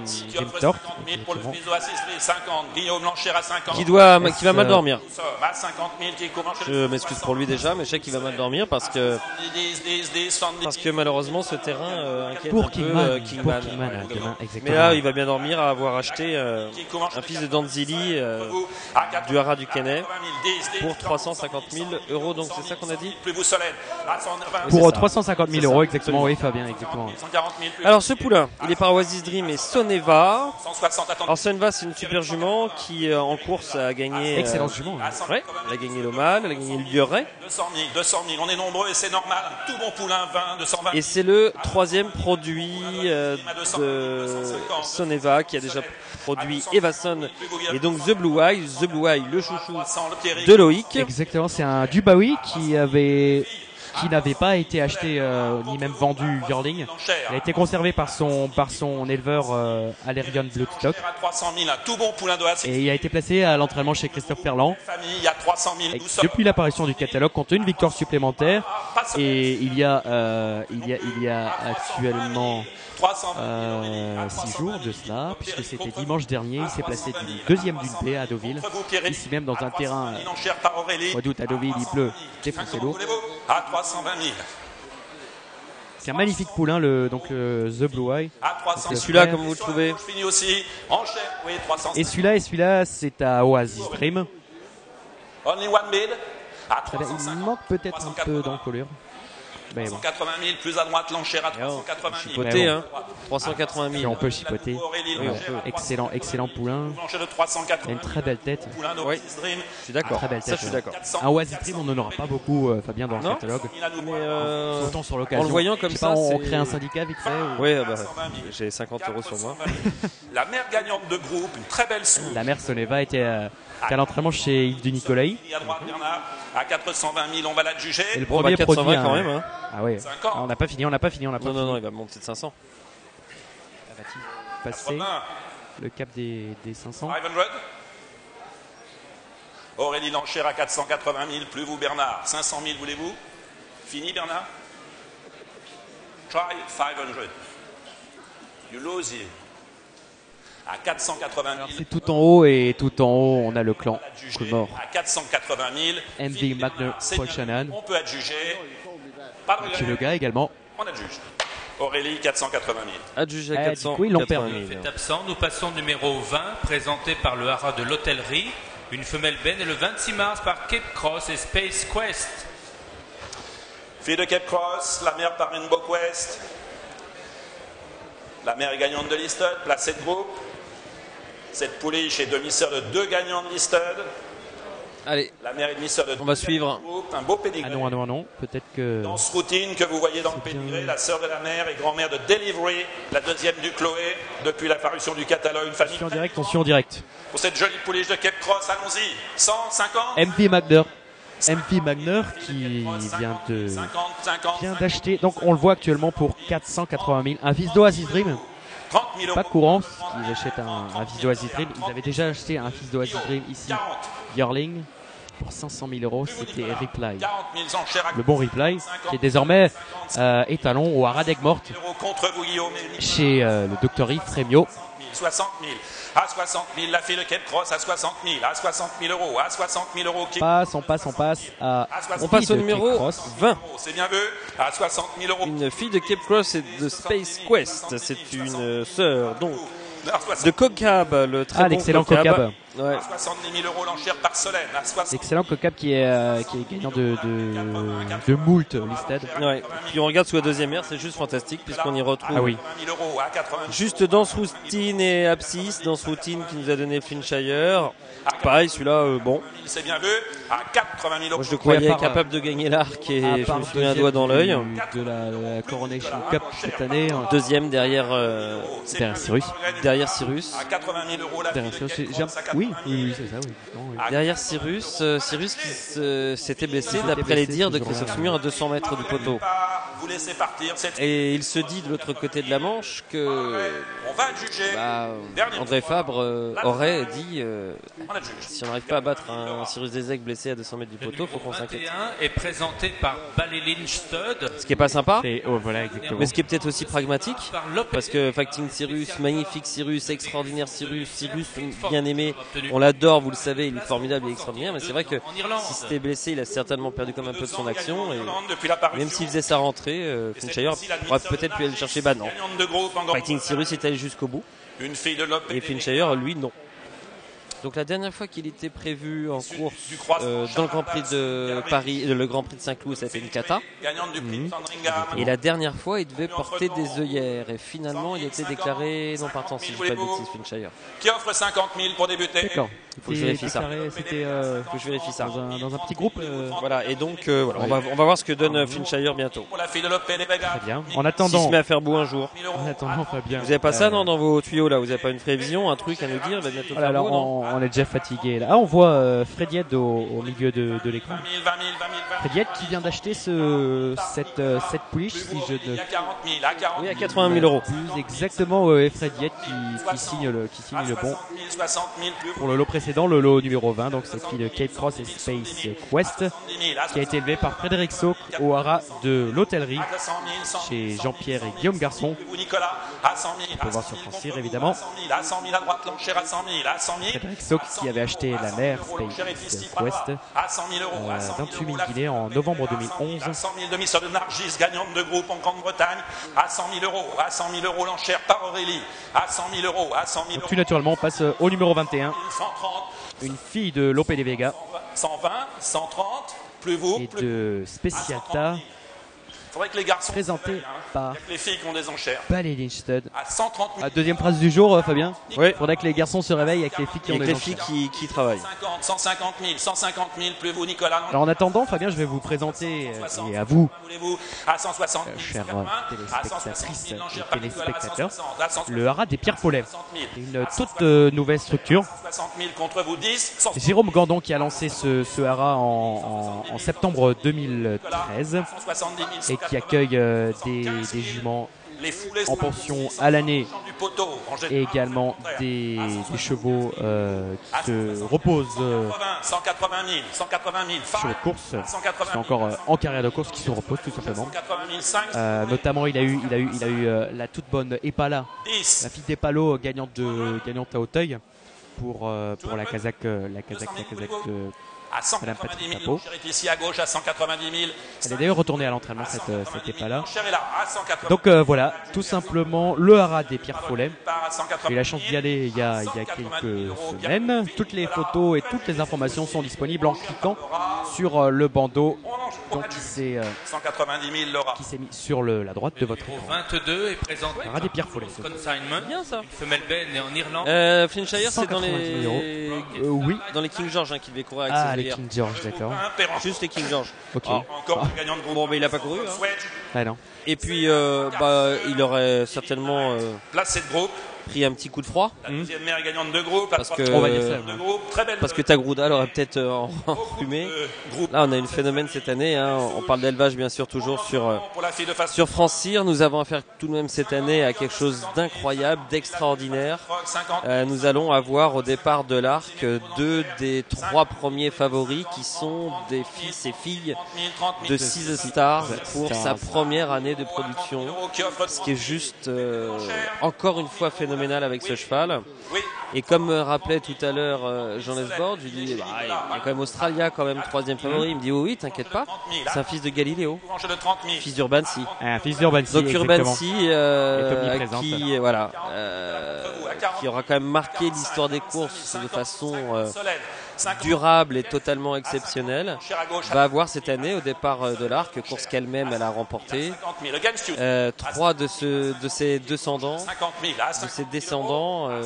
qui doit, qui va mal dormir. Je m'excuse pour lui déjà, mais je sais qu'il va mal dormir parce que parce que malheureusement ce terrain euh, inquiète pour un Kingman, peu euh, Kingman. Pour Kingman, euh, demain, mais là, il va bien dormir à avoir acheté euh, un fils de Danzili euh, du Haras du Kenney pour trois cent cinquante mille euros. Donc c'est ça qu'on a dit. Pour trois cent cinquante mille euros, exactement. Oui, Fabien, exactement. Alors ce poulain, il est par Oasis Dream et Soneva. Alors Soneva, c'est une super jument qui euh, en course a gagné. Excellente euh, jument. Hein. Ouais, elle a gagné l'Omal, elle a gagné le Lieuret. deux cent mille, deux cent mille, on est nombreux et c'est normal. Tout bon poulain, vingt, deux cent vingt. Et c'est le troisième produit euh, de Soneva qui a déjà produit Evason et donc The Blue Eye, The Blue Eye, le chouchou de Loïc. Exactement, c'est un Dubaoui qui avait qui n'avait pas été acheté euh, ni même vendu yearling. Il a été conservé par son par son éleveur euh, Alerion Bloodstock. Et il a été placé à l'entraînement chez Christophe Ferland. Et depuis l'apparition du catalogue, compte une victoire supplémentaire. Et il y a euh, il y a il y a actuellement Euh, six jours de cela, puisque c'était dimanche dernier, il s'est placé du deuxième d'une plaie à Deauville, ici même dans un terrain euh, mois d'août à Deauville, il pleut, défoncé l'eau. C'est un magnifique poulain, le, donc le The Blue Eye. Et celui-là, comme vous le trouvez? Et celui-là, et celui-là, c'est à Oasis Dream. Only one bid. À Il manque peut-être un peu d'encolure. trois cent quatre-vingt mille, plus à droite, l'enchère à trois cent quatre-vingt mille. Chipoté, hein. trois cent quatre-vingt mille. Si on peut chipoter. Oui, on peut. Excellent, excellent poulain. Il a une très belle tête. Oui, je suis d'accord. Très belle tête. Ça, je suis d'accord. Un Oasis Dream, on n'en aura pas beaucoup, euh, Fabien, dans le non catalogue. Mais euh, Autant sur l'occasion. En le voyant comme ça, pas, on crée un syndicat vite fait. Ou... Oui, bah, j'ai cinquante euros sur moi. La mère gagnante de groupe, une très belle soupe. La mère Soneva était euh, à l'entraînement chez Yves de Nicolaï. À droite, Bernard, à quatre cent vingt mille, on va la juger. Et le Bon, premier bah, quatre cent vingt produit, quand hein. même. Hein. Ah ouais. Ah, on n'a pas fini, on n'a pas fini, on n'a pas Non, fini. non, non, il va monter de cinq cents. Va-t-il passer le cap des, des cinq cents? cinq cents. Aurélie l'enchère à quatre cent quatre-vingt mille, plus vous Bernard. cinq cent mille, voulez-vous? Fini Bernard? Try cinq cents. You lose it. À quatre cent quatre-vingt mille. C'est tout en haut et tout en haut, on a le clan mort. À quatre cent quatre-vingt mille. M V Magner Paul Shannon. On peut adjuger. Pas de Qui le gars également. On adjuge. Aurélie, quatre cent quatre-vingt mille. Adjugé à Eh, quatre cent. du coup, ils l'ont perdu. Fait absent, nous passons au numéro vingt, présenté par le haras de l'hôtellerie. Une femelle benne et le vingt-six mars par Cape Cross et Space Quest. Fille de Cape Cross, la mère par Rainbow Quest. La mère est gagnante de Listed, placée de groupe. Cette pouliche est demi-sœur de deux gagnants de Listed. Allez, la mère est demi-sœur de on va suivre. Groupe, un beau pédigré. Ah non, ah non, ah non, peut-être que... Dans ce routine que vous voyez dans le pédigré, bien. La sœur de la mère et grand-mère de Delivery, la deuxième du Chloé, depuis la parution du catalogue, une famille... On suit en direct, on suit en direct. Pour cette jolie pouliche de Cape Cross, allons-y, cent cinquante. M V Magner. M V Magner qui vient de vient d'acheter, donc on le voit actuellement pour quatre cent quatre-vingt mille. Un fils d'Oasis Dream. Pas courant qu'ils achètent un, un fils d'Oasis Dream. Ils avaient déjà acheté un fils d'Oasis Dream ici, Yearling, pour cinq cent mille euros. C'était Reply. Le bon Reply, qui est désormais euh, étalon au haras d'Aigues-Mortes chez euh, le docteur Yves Frémiot. soixante mille. À soixante mille, la fille de Cape Cross à soixante mille, à soixante mille euros, à soixante mille euros. On passe, on passe, on passe à. On passe au numéro vingt. C'est bien vu, à soixante mille euros. Une fille de Cape Cross et de Space Quest. C'est une sœur donc de Cocab, le très ah, bon l'excellent Cocab. Ouais. À soixante-dix mille euros l'enchère par Solène. Excellent Cocab qui est, euh, qui est gagnant de, de, de moult listed. Ouais. Puis on regarde sous la deuxième ère, c'est juste fantastique puisqu'on y retrouve ah oui. juste dans ce routine et Abscisse, dans ce routine qui nous a donné Flintshire. Pareil, celui-là, euh, bon. C'est bien vu, à quatre-vingt mille euros. Moi je le croyais part, capable de gagner l'arc et je me suis mis un doigt dans l'œil. De la, la Coronation Cup cette année. Deuxième derrière, euh, derrière Cyrus. Derrière Cyrus. À quatre-vingt mille euros la derrière Cyrus. Oui, oui, oui c'est ça. Oui. Non, oui. Derrière Cyrus, euh, Cyrus qui s'était blessé d'après les dires de Christophe Soumur à deux cents mètres du poteau. Et il se dit de l'autre côté de la Manche que bah, André Fabre euh, aurait dit euh, si on n'arrive pas à battre un Cyrus Desaigs blessé à deux cents mètres du poteau, il faut qu'on s'inquiète. Est présenté par Balélin Stud. Ce qui est pas sympa, oh, voilà, exactement. Mais ce qui est peut-être aussi pragmatique, parce que Fighting Cyrus, magnifique Cyrus, extraordinaire Cyrus, Cyrus bien aimé, on l'adore, vous le savez, il est formidable et extraordinaire, mais c'est vrai que si c'était blessé, il a certainement perdu comme un peu de son action, et même s'il faisait sa rentrée, euh, Flintshire aurait peut-être pu aller le chercher, bah non. Fighting Cyrus est allé jusqu'au bout, et Flintshire, lui, non. Donc la dernière fois qu'il était prévu en course euh, dans le Grand Prix de Paris, le Grand Prix de Saint-Cloud, c'était une cata. Mmh. Et la dernière fois, il devait porter des œillères. Et finalement, il était déclaré non partant, si je ne dis pas de bêtises, Flintshire. Qui offre cinquante mille pour débuter. D'accord. Il faut que je vérifie ça. C'était, euh, faut que je vérifie ça. Dans un, dans un petit groupe. Euh... Voilà. Et donc, euh, voilà, on va, on va voir ce que donne Flintshire bientôt. Très bien. En attendant. S'il se met à faire beau un jour. En attendant, Fabien. Vous n'avez pas ça, non, dans vos tuyaux là? Vous n'avez pas une prévision, un truc à nous dire? Voilà, alors, on, on est déjà fatigué là. Ah, on voit euh, Frediette au, au milieu de, de l'écran. Frediette qui vient d'acheter ce, cette, euh, cette pouliche, si je ne. Oui, à quatre-vingt mille euros. Plus exactement, euh, Frediette qui, qui signe le, qui signe le bon. Pour le lot précédent, le lot numéro vingt, donc cette fille de Cape Cross et Space Quest, qui a été élevée par Frédéric Sauc au haras de l'hôtellerie chez Jean-Pierre et Guillaume Garçon. On peut voir sur France Cyr évidemment. Frédéric Exo qui avait acheté la mer Space Quest, euh, vingt-huit mille guinées en novembre deux mille onze. À cent mille demi-sœurs de Nargis, gagnante de groupe en Grande-Bretagne. À cent mille euros, à cent mille euros l'enchère par Aurélie. À cent mille euros, à cent mille euros. Puis naturellement, on passe au numéro vingt et un. Une fille de Lope de Vega. cent vingt, cent trente, plus vous. Et de Specialta. Faudrait que les garçons présenté hein. par les filles qui ont des enchères. Ballet Lynchstud. À cent trente mille. Deuxième phrase du jour, euh, Fabien. Oui. Il faudrait que les garçons se réveillent avec les filles qui ont avec des les filles enchères. qui, qui travaillent. cent cinquante mille, cent cinquante mille, plus vous, Nicolas. Alors en attendant, Fabien, je vais vous présenter, euh, et à vous, à cent soixante euh, mille, chers téléspectatrices et téléspectateurs, à cent le haras des Pierres Follet. Une toute euh, nouvelle structure. soixante mille contre vous, dix. Jérôme Gandon qui a lancé ce, ce haras en, en, en septembre deux mille treize et qui accueille euh, des, des juments en pension à l'année et également des, des chevaux euh, qui se reposent euh, sur les courses, qui sont encore euh, en carrière de course, qui se reposent tout simplement. Euh, notamment, il a eu, il a eu, il a eu euh, la toute bonne Epala, la fille d'Epalo, gagnante de gagnante à Auteuil pour euh, pour la Kazakh, la Kazakh, la Kazakh de Madame Patrick Papo. Ici à gauche à cent quatre-vingt-dix mille. Elle est d'ailleurs retournée à l'entraînement cette, cette Epala. Donc euh, voilà, tout simplement le haras des Pierres Follet. J'ai eu la chance d'y aller il y, a, il y a quelques semaines. Toutes les photos et toutes les informations sont disponibles en cliquant sur euh, le bandeau donc, qui s'est euh, mis sur le, la droite de votre écran. vingt-deux est présenté haras des Pierres Follet. Consignment. Bien ça. Une femelle belle née en Irlande. Euh, Flintshire, c'est dans les euh, oui. dans les King George hein, qui devait courir avec Ah, ses les délires. King George, d'accord. Juste les King George. Ok. Ah, encore Ah. gagnant de groupe. Bon, mais il a pas couru. Hein. Ah non. Et puis, euh, bah, il aurait certainement euh, Placé de groupe. pris un petit coup de froid. La deuxième mère gagnante de groupe. Parce que, On va dire ça, de groupe. Très belle. Parce que Tagrouda l'aurait peut-être euh, enrhumé. Là, on a une phénomène cette année. Hein. On parle d'élevage, bien sûr, toujours sur, euh, pour la fille de face. sur France Cyr. Nous avons affaire tout de même cette année à quelque chose d'incroyable, d'extraordinaire. Euh, nous allons avoir au départ de l'arc deux des trois premiers favoris qui sont des fils et filles de Six Stars pour sa première année de production. Ce qui est juste euh, encore une fois phénoménal avec ce cheval. Et comme me rappelait tout à l'heure euh, Jean Lesbord, je lui dis bah, il y a quand même Australia, quand même troisième favori. Il me dit oh oui, t'inquiète pas, c'est un fils de Galiléo, fils d'Urbancy. Un fils d'Urbancy. Donc Urbancy, euh, Et qui voilà, euh, qui aura quand même marqué l'histoire des courses de façon euh, durable et totalement exceptionnelle, va avoir cette année au départ euh, de l'arc, course qu'elle-même elle a remportée, euh, trois de, ce, de ses descendants, de ses descendants euh,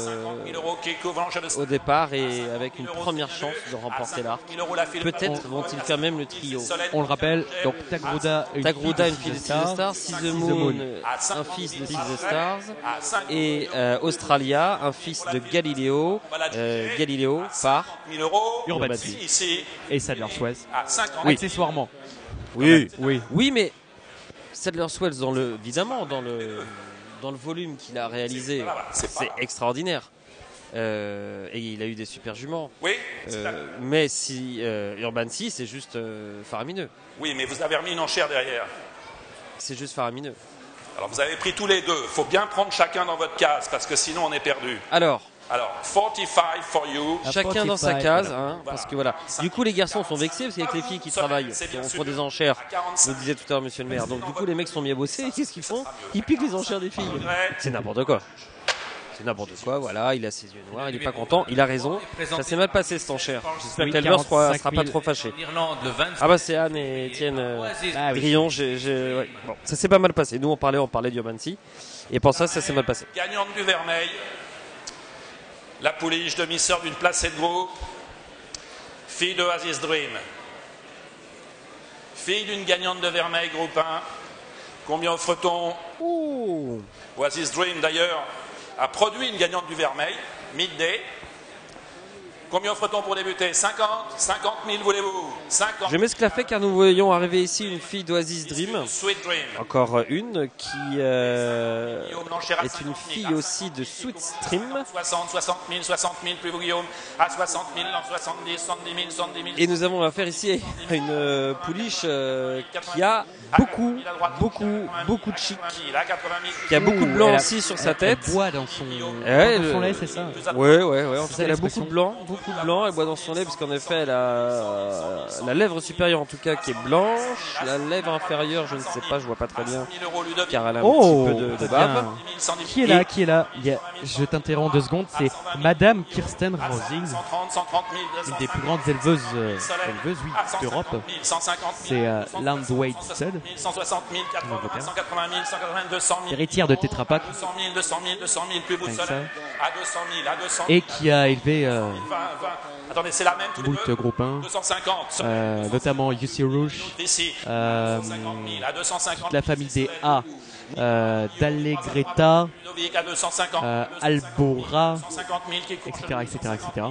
au départ et avec une première chance de remporter l'arc. Peut-être vont-ils faire même le trio. On le rappelle, donc Tagrouda, une Tagrouda, une fille fille de de Six Stars, Six the Moon, un fils de Six Stars, et euh, Australia, un fils de Galiléo, euh, Galiléo par Urbancy. Et Sadler Swells. Oui. Accessoirement. Oui, oui, oui, mais Sadler Swells dans le, évidemment, dans le, dans le volume qu'il a réalisé, c'est extraordinaire. Euh, et il a eu des super juments. Oui. Euh, mais si euh, Urbancy, c'est juste euh, faramineux. Oui, mais vous avez remis une enchère derrière. C'est juste faramineux. Alors vous avez pris tous les deux. Il faut bien prendre chacun dans votre case parce que sinon on est perdu. Alors. Alors, quarante-cinq for you. Chacun dans sa case, voilà. hein, parce que voilà. Du coup, les garçons sont vexés parce qu'avec les filles qui travaillent, qui font des enchères, nous disait tout à l'heure Monsieur le maire. Donc du coup, les mecs sont mis à bosser. Qu'est-ce qu'ils font? Ils piquent les enchères des filles. C'est n'importe quoi. C'est n'importe quoi. Voilà, il a ses yeux noirs, il est pas content. Il a raison. Ça s'est mal passé cette enchère. J'espère que l'éleveur sera, sera pas trop fâché. Ah bah c'est Anne et Étienne euh, Ah oui. Grillon. j'ai- j'ai- ouais. Bon, ça s'est pas mal passé. Nous on parlait, on parlait d'Urbancy. Et pour ça, ça s'est mal passé. Gagnante du Vermeil. La pouliche demi-sœur d'une placée de groupe. Fille de Oasis Dream. Fille d'une gagnante de Vermeil, groupe un. Combien offre-t-on? Ouh. Oasis Dream, d'ailleurs, a produit une gagnante du Vermeil, Midday. Combien offre-t-on pour débuter? cinquante? cinquante mille, voulez-vous? cinquante. Je m'esclaffais car nous voyons arriver ici une fille d'Oasis Dream. Sweet Dream. Encore une qui, euh, est une fille aussi de Sweet Stream. soixante, soixante mille, soixante mille, plus vous Guillaume, à soixante mille, soixante-dix, soixante-dix mille, soixante-dix mille. Et nous avons affaire ici à une euh, pouliche euh, qui a beaucoup, beaucoup, beaucoup de chic, qui a beaucoup de blanc elle aussi a, sur elle, sa tête. Elle boit dans son, ouais, dans son le, lait, c'est ça? Ouais, ouais, ouais. En tout cas, elle a beaucoup de blanc, beaucoup de blanc. Elle boit dans son lait parce qu'en effet, elle a euh, la lèvre supérieure en tout cas qui est blanche, la lèvre inférieure, je ne sais pas, je vois pas très bien, car elle a un oh, petit peu de, de bave. Qui est là? Et qui est là? Il y a, je t'interromps deux secondes. C'est Madame Kirsten Rosing, une des plus grandes éleveuses, euh, éleveuses oui, d'Europe. C'est euh, Landway Stud, héritière de Tetra Pak, et qui a élevé euh, moult groupe un, euh, notamment U C Rouge, euh, toute la famille des A, euh, d'Allegretta, euh, Albora, et cetera, et cetera, et cetera.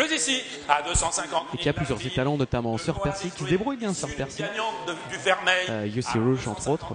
Et qui a plusieurs étalons, notamment Sœur Percy, qui se débrouille bien, Sœur Percy. Euh, U C Rouge, entre autres.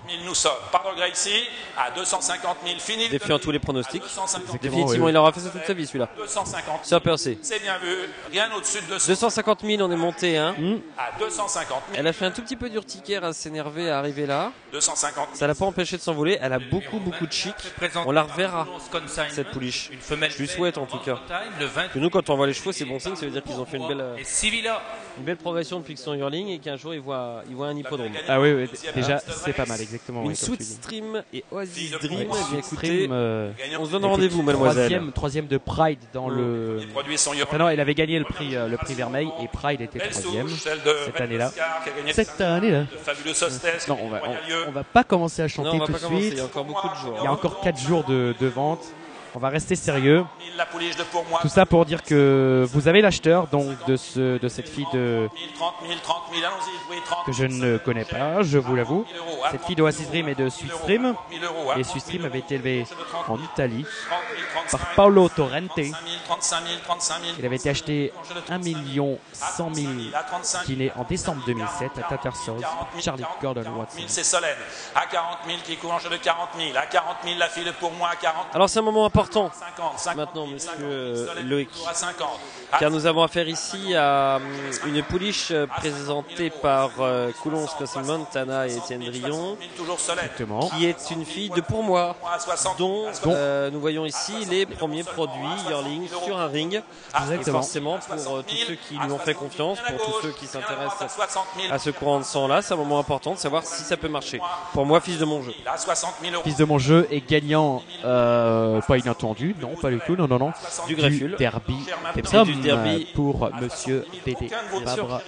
Défiant tous les pronostics. Définitivement, oui. Il aura fait ça toute sa vie, celui-là. Sœur Percy. deux cent cinquante mille, on est monté, hein. Mmh. Elle a fait un tout petit peu d'urticaire à s'énerver, à arriver là. Ça l'a pas empêché de s'envoler. Elle a beaucoup, beaucoup de chic. On la reverra, cette pouliche. Je lui souhaite, en tout cas. Que nous, quand on voit les chevaux, c'est bon signe. Ça veut dire qu'ils ont fait une belle, euh, une belle progression depuis qu'ils sont hurling et qu'un jour, ils voient, ils voient un hippodrome. Ah oui, oui déjà, c'est pas mal, exactement. Une oui, Sweet Stream et Oasis Dream. Ouais, bien écoutez, euh, on se donne rendez-vous, mademoiselle. Troisième, troisième de Pride dans le... Enfin, non, elle avait gagné le prix, euh, le prix Vermeil et Pride était troisième cette année-là. Cette année-là. Non, on va, on, on va pas commencer à chanter non, tout de suite. Il y a encore beaucoup de jours. Il y a encore quatre jours de, de vente. On va rester sérieux. Tout ça pour dire que vous avez l'acheteur donc de ce de cette fille de que je ne connais pas, je vous l'avoue. Cette fille d'Oasis Dream et de Sweet Stream. Et Sweet Stream avait été élevé en Italie par Paolo Torrente. Il avait été acheté un million cent mille guinées en décembre deux mille sept à Tattersall par Charlie Gordon Watson. C'est Solène à quarante mille qui court en jeu de quarante mille. À quarante mille la fille de pour moi à quarante. Alors c'est un moment important maintenant, monsieur Loïc, car nous avons affaire ici à une pouliche présentée par euh, Coulon, Scotty Montana et Étienne Drillon, qui est une fille de pour moi, dont euh, nous voyons ici les premiers produits yearling sur un ring. Et forcément pour euh, tous ceux qui lui ont fait confiance, pour tous ceux qui s'intéressent à ce courant de sang là, c'est un moment important de savoir si ça peut marcher. Pour moi, fils de mon jeu. Fils de mon jeu et gagnant, euh, pas inattendu, non, pas du tout, non, non, non, du greffule, du derby, des du derby pour Monsieur P D Fabre,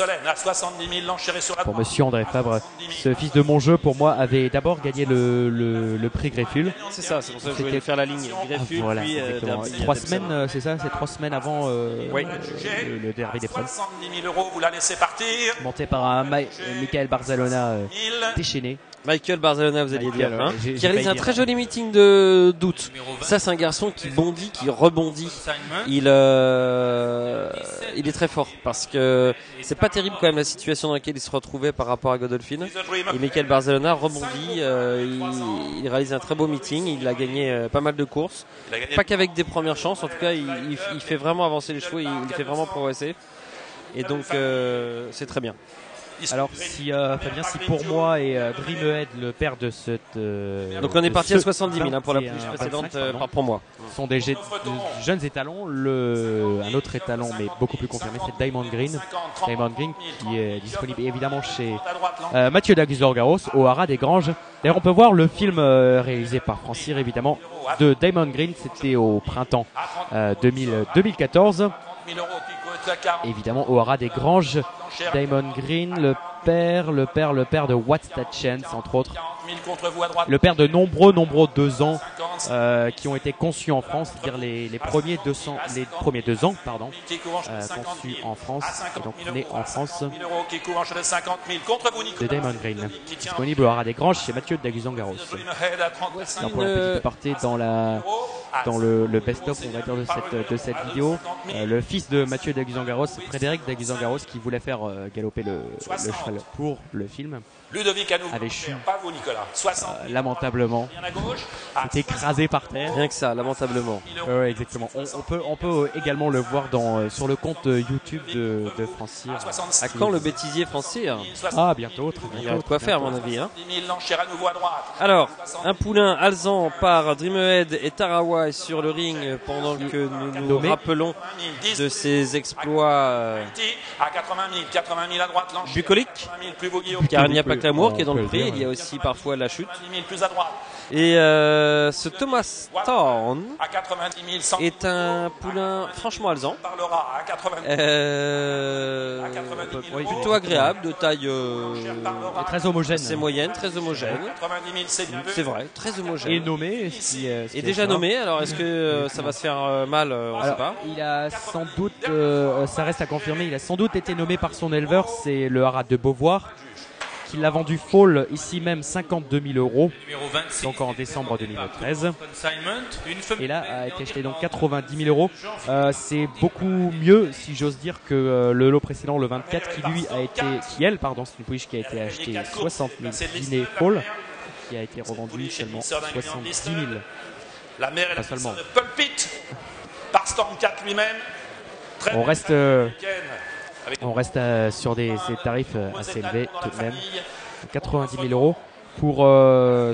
pour Monsieur André Fabre. Ce fils de mon jeu, pour moi, avait d'abord gagné le, le, le prix greffule. C'est ça, c'est pour ça que je voulais faire la ligne greffule, ah, voilà, puis euh, derby. Trois semaines, euh, c'est ça, c'est trois semaines avant euh, oui. euh, le, le derby des Princes. Monté par un Ma Michael Barzalona euh, déchaîné. Michael Barzalona, vous alliez Michael, dire, hein, ouais, qui réalise un très joli meeting de d'août. Ça, c'est un garçon qui bondit, qui rebondit. Il, euh, il est très fort parce que c'est pas terrible quand même la situation dans laquelle il se retrouvait par rapport à Godolphin. Et Michael Barzalona rebondit, euh, il, il réalise un très beau meeting. Il a gagné euh, pas mal de courses, pas qu'avec des premières chances. En tout cas, il, il, il fait vraiment avancer les chevaux, il, il fait vraiment progresser. Et donc, euh, c'est très bien. Alors si euh, Fabien, si pour moi et euh, Dreamhead, le père de cette euh, donc on est parti à soixante-dix mille hein, pour la pouliche précédente euh, pour moi. Ce sont des, de jeunes étalons. Le un autre étalon mais beaucoup plus confirmé, c'est Diamond Green. Diamond Green qui est disponible évidemment chez euh, Mathieu Daguizor-Garros au Haras des Granges. D'ailleurs on peut voir le film euh, réalisé par Francire évidemment de Diamond Green. C'était au printemps euh, deux mille, deux mille quatorze. Évidemment au Haras des Granges. Diamond Green, le père, le père, le père de What's That Chance, entre autres. Le père de nombreux, nombreux deux ans euh, qui ont été conçus en France, c'est-à-dire les, les premiers deux cents, les premiers deux ans, pardon, euh, conçus en France, et donc nés en France. De Diamond Green, disponible au Haras des Granges chez Mathieu Daguizon-Garros. Alors pour la petite aparté dans la dans le, le best-of, on va dire, de cette, de cette vidéo, euh, le fils de Mathieu Daguizon-Garros, Frédéric Daguizon-Garros, qui voulait faire euh, galoper le, le cheval pour le film. Ludovic à nouveau. avait chu, Pas vous, Nicolas. soixante euh, lamentablement. Était écrasé par terre. Rien que ça, lamentablement. Euh, ouais, exactement. On, on peut, on peut également le voir dans, euh, sur le compte YouTube de, de Francire. À quand le bêtisier Francire? Ah, bientôt, très Il y a bientôt. de quoi très faire, à bientôt. mon avis. Hein. dix mille l'enchère à nouveau à droite. Alors, un poulain alezan par Dreamhead et Tarawai sur le ring pendant que nous nous Nommé. rappelons de ses exploits euh, À quatre-vingt mille, quatre-vingt mille à droite l'enchère. bucoliques. quatre-vingt mille plus beau Guillaume. Car il n'y a pas que l'amour On qui est dans peut le le prix, dire, il y a aussi parfois la chute. dix mille plus à droite. Et euh, ce Thomas Thorne À quatre-vingt-dix mille, cent est un poulain franchement alezan. parlera à quatre-vingt mille. Euh, Oui, plutôt agréable, de taille euh, Et très homogène. assez moyenne, très homogène. quatre-vingt-dix mille, c'est du C'est vrai, très homogène. Et nommé. Ce qui, euh, ce qui Et est déjà fort. nommé, alors est-ce que euh, ça va se faire euh, mal, euh, on ne sait Alors, pas. il a sans doute, euh, ça reste à confirmer, il a sans doute été nommé par son éleveur, c'est le haras de Beauvoir, qui l'a vendu fall ici même cinquante-deux mille euros, Numéro vingt-six, donc en décembre deux mille treize. Consignment, une femelle Et là a été acheté donc quatre-vingt-dix mille euros. Euh, c'est beaucoup mieux, si j'ose dire, que euh, le lot précédent, le vingt-quatre, qui lui a été, qui elle, pardon, c'est une pouliche qui a été achetée soixante mille dîners fall, qui a été revendue seulement soixante-dix mille. La mère et la Pas seulement. de Pulpit par Stormcat lui-même. Très On reste, euh, américaine, avec on reste euh, sur des, ces tarifs euh, moins assez étalés élevés dans tout la de même. famille. quatre-vingt-dix mille euros pour euh,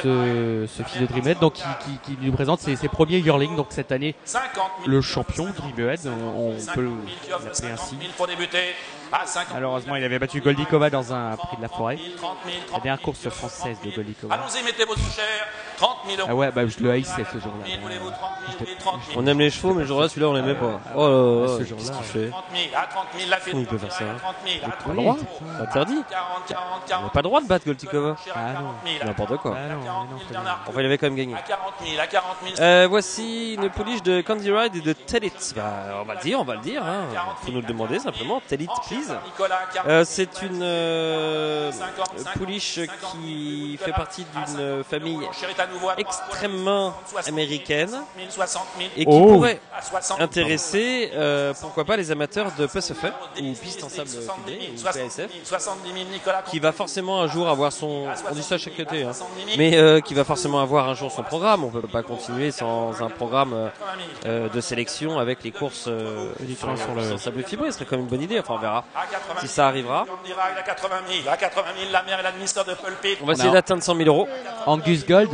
ce, ce fils de Dreamhead, donc qui, qui, qui nous présente ses, ses premiers yearlings, donc cette année cinquante mille. le champion Dreamhead, on, on peut qui offre l'appeler cinquante ainsi. mille pour débuter. À cinquante mille. Malheureusement, il avait battu Goldikova dans un prix de la forêt. trente mille, La trente dernière mille. course française de Goldikova. Allons-y, mettez vos enchères. trente mille euros. Ah ouais, bah je le haïssais ce jour-là. trente mille, voulez-vous trente mille, Je oui, trente mille. On aime les chevaux, mais le jour-là, celui-là, on l'aimait pas. Oh là là, Ce qu'est-ce jour-là, qu'il fait? trente mille, à trente mille, la fête. Comment il peut faire ça, hein? trente mille, à Pas trente le mille. droit. C'est interdit. quarante, quarante, On n'a quarante. pas le droit de battre Goldikova. Ah non. N'importe quoi. Ah non, mais non, c'est bien. Enfin, il avait quand même gagné. À quarante mille, à quarante mille. Euh, voici une pouliche de Candy Ride et de Tell It. Bah, on va le dire, on va le dire. Hein. Faut nous le demander simplement. Tell It, please. Nicolas, quarante. Euh, c'est une euh, pouliche qui fait partie d'une famille L'enchère est à nouveau à droite. extrêmement américaine mille, soixante mille. et qui Oh. pourrait À soixante. intéresser, euh, pourquoi pas, les amateurs de P S F ou piste en sable fibré ou P S F, soixante-dix mille, Nicolas. qui va forcément un jour avoir son, on dit ça chaque été, hein, mais euh, qui va forcément avoir un jour son programme. On peut pas continuer sans un programme euh, euh, de sélection avec les courses euh, sur, sur le sable fibré. Ce serait quand même une bonne idée. Enfin, on verra À quatre-vingt si ça arrivera. Candy Ride à quatre-vingt mille. À quatre-vingt mille, la mère et l'administrateur de Pulpit. On va essayer d'atteindre cent mille euros. Angus Gold,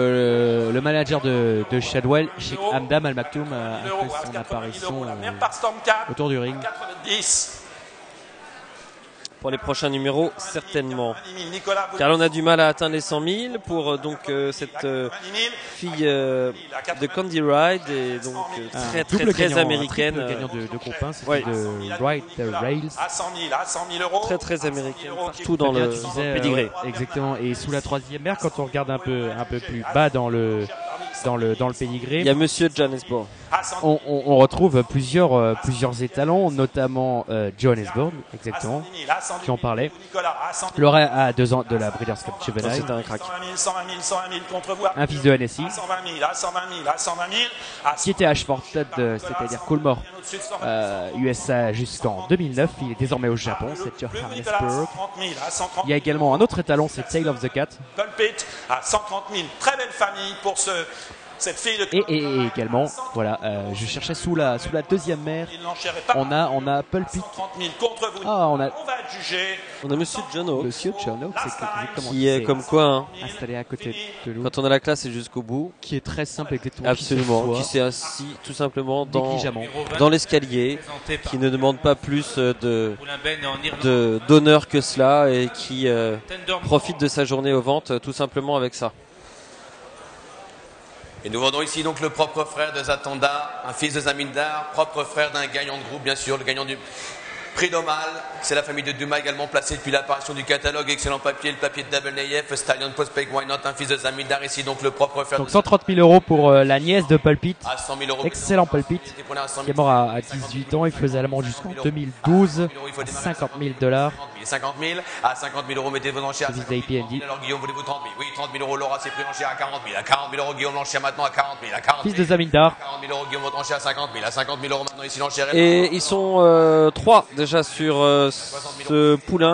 le, le manager de, de Shadwell, chez Hamdam Al Maktoum, a a L'euro fait à son quatre-vingt mille euros. apparition La mère euh, par Stormcat. autour du ring. quatre-vingt-dix. Pour les prochains numéros, certainement. quatre-vingt-dix mille, Nicolas. Car on a du mal à atteindre les cent mille pour euh, donc euh, cette euh, quatre-vingt-dix mille. fille euh, de Candy Ride et donc euh, Un très très double très gagnant, un américaine, triple euh, gagnant de, de groupe un, c'était Ouais. de Ride the Rails. À cent mille, à cent mille euros. très très américaine partout dans Bien, le tu disais, pédigré. euh, exactement. Et sous la troisième mère, quand on regarde un peu, un peu plus bas dans le, dans le, dans le pédigré, Il y a Monsieur Johannesburg. À cent on, on, on retrouve plusieurs, euh, plusieurs étalons, notamment euh, Johannesburg, exactement, qui en parlait. Le Ray a deux ans de la Breeders' Cup Ça, Juvenile, c'était un crack. cent vingt mille, cent vingt mille, cent vingt mille contre vous. un fils de N S I, À cent vingt mille, à cent vingt mille, à cent vingt mille. À qui était Ashford Stud, euh, c'est-à-dire Coolmore, euh, U S A jusqu'en deux mille neuf. Il est désormais au Japon, c'est Johannesburg. trente mille, à cent trente Il y a également un autre étalon, c'est Tail of the Cat, Pulpit à cent trente mille. Très belle famille pour ce, cette fille de et, et, et également, voilà, euh, je cherchais sous la, sous la deuxième mère, l'enchère est pas on a, on a Pulpit. cent trente mille contre vous. Ah, on a On va être jugé. On a Monsieur John Hawks Monsieur John Oak, c'est exactement qui est c'est comme quoi, hein, installé à côté de nous, quand on a la classe, c'est jusqu'au bout. qui est très simple, exactement. Absolument, qui qui se s'est assis tout simplement dans, négligemment. dans l'escalier, présenté par qui ne demande pas plus euh, de Poulain Ben en Irlande. de- d'honneur que cela et qui euh, Tender profite de sa journée aux ventes euh, tout simplement avec ça. Et nous vendons ici donc le propre frère de Zatanda, un fils de Zamindar, propre frère d'un gagnant de groupe, bien sûr, le gagnant du prix d'Omal. C'est la famille de Duma également placée depuis l'apparition du catalogue. Excellent papier, le papier de Double Nayef, Stallion Prospect, Why Not, un fils de Zamindar, ici donc le propre frère Donc de cent trente mille euros pour euh, la nièce de Pulpit, à cent mille euros. excellent Pulpit, Était pour là à cent qui mille. est mort à, à dix-huit ans. Il faisait allemand jusqu'en deux mille douze, cinquante mille dollars. cinquante mille, à cinquante mille euros, mettez vos enchères. Service d'A P N D. Alors Guillaume, voulez-vous trente mille? Oui, trente mille euros, Laura, c'est pris enchère à quarante mille. À quarante mille euros, Guillaume, l'enchère maintenant à quarante mille. À quarante Fils mille. de Zamindar, quarante mille euros, Guillaume, votre enchère à cinquante mille. À cinquante mille euros, maintenant ici l'enchère est Et ils sont euh, trois déjà sur euh, ce poulain.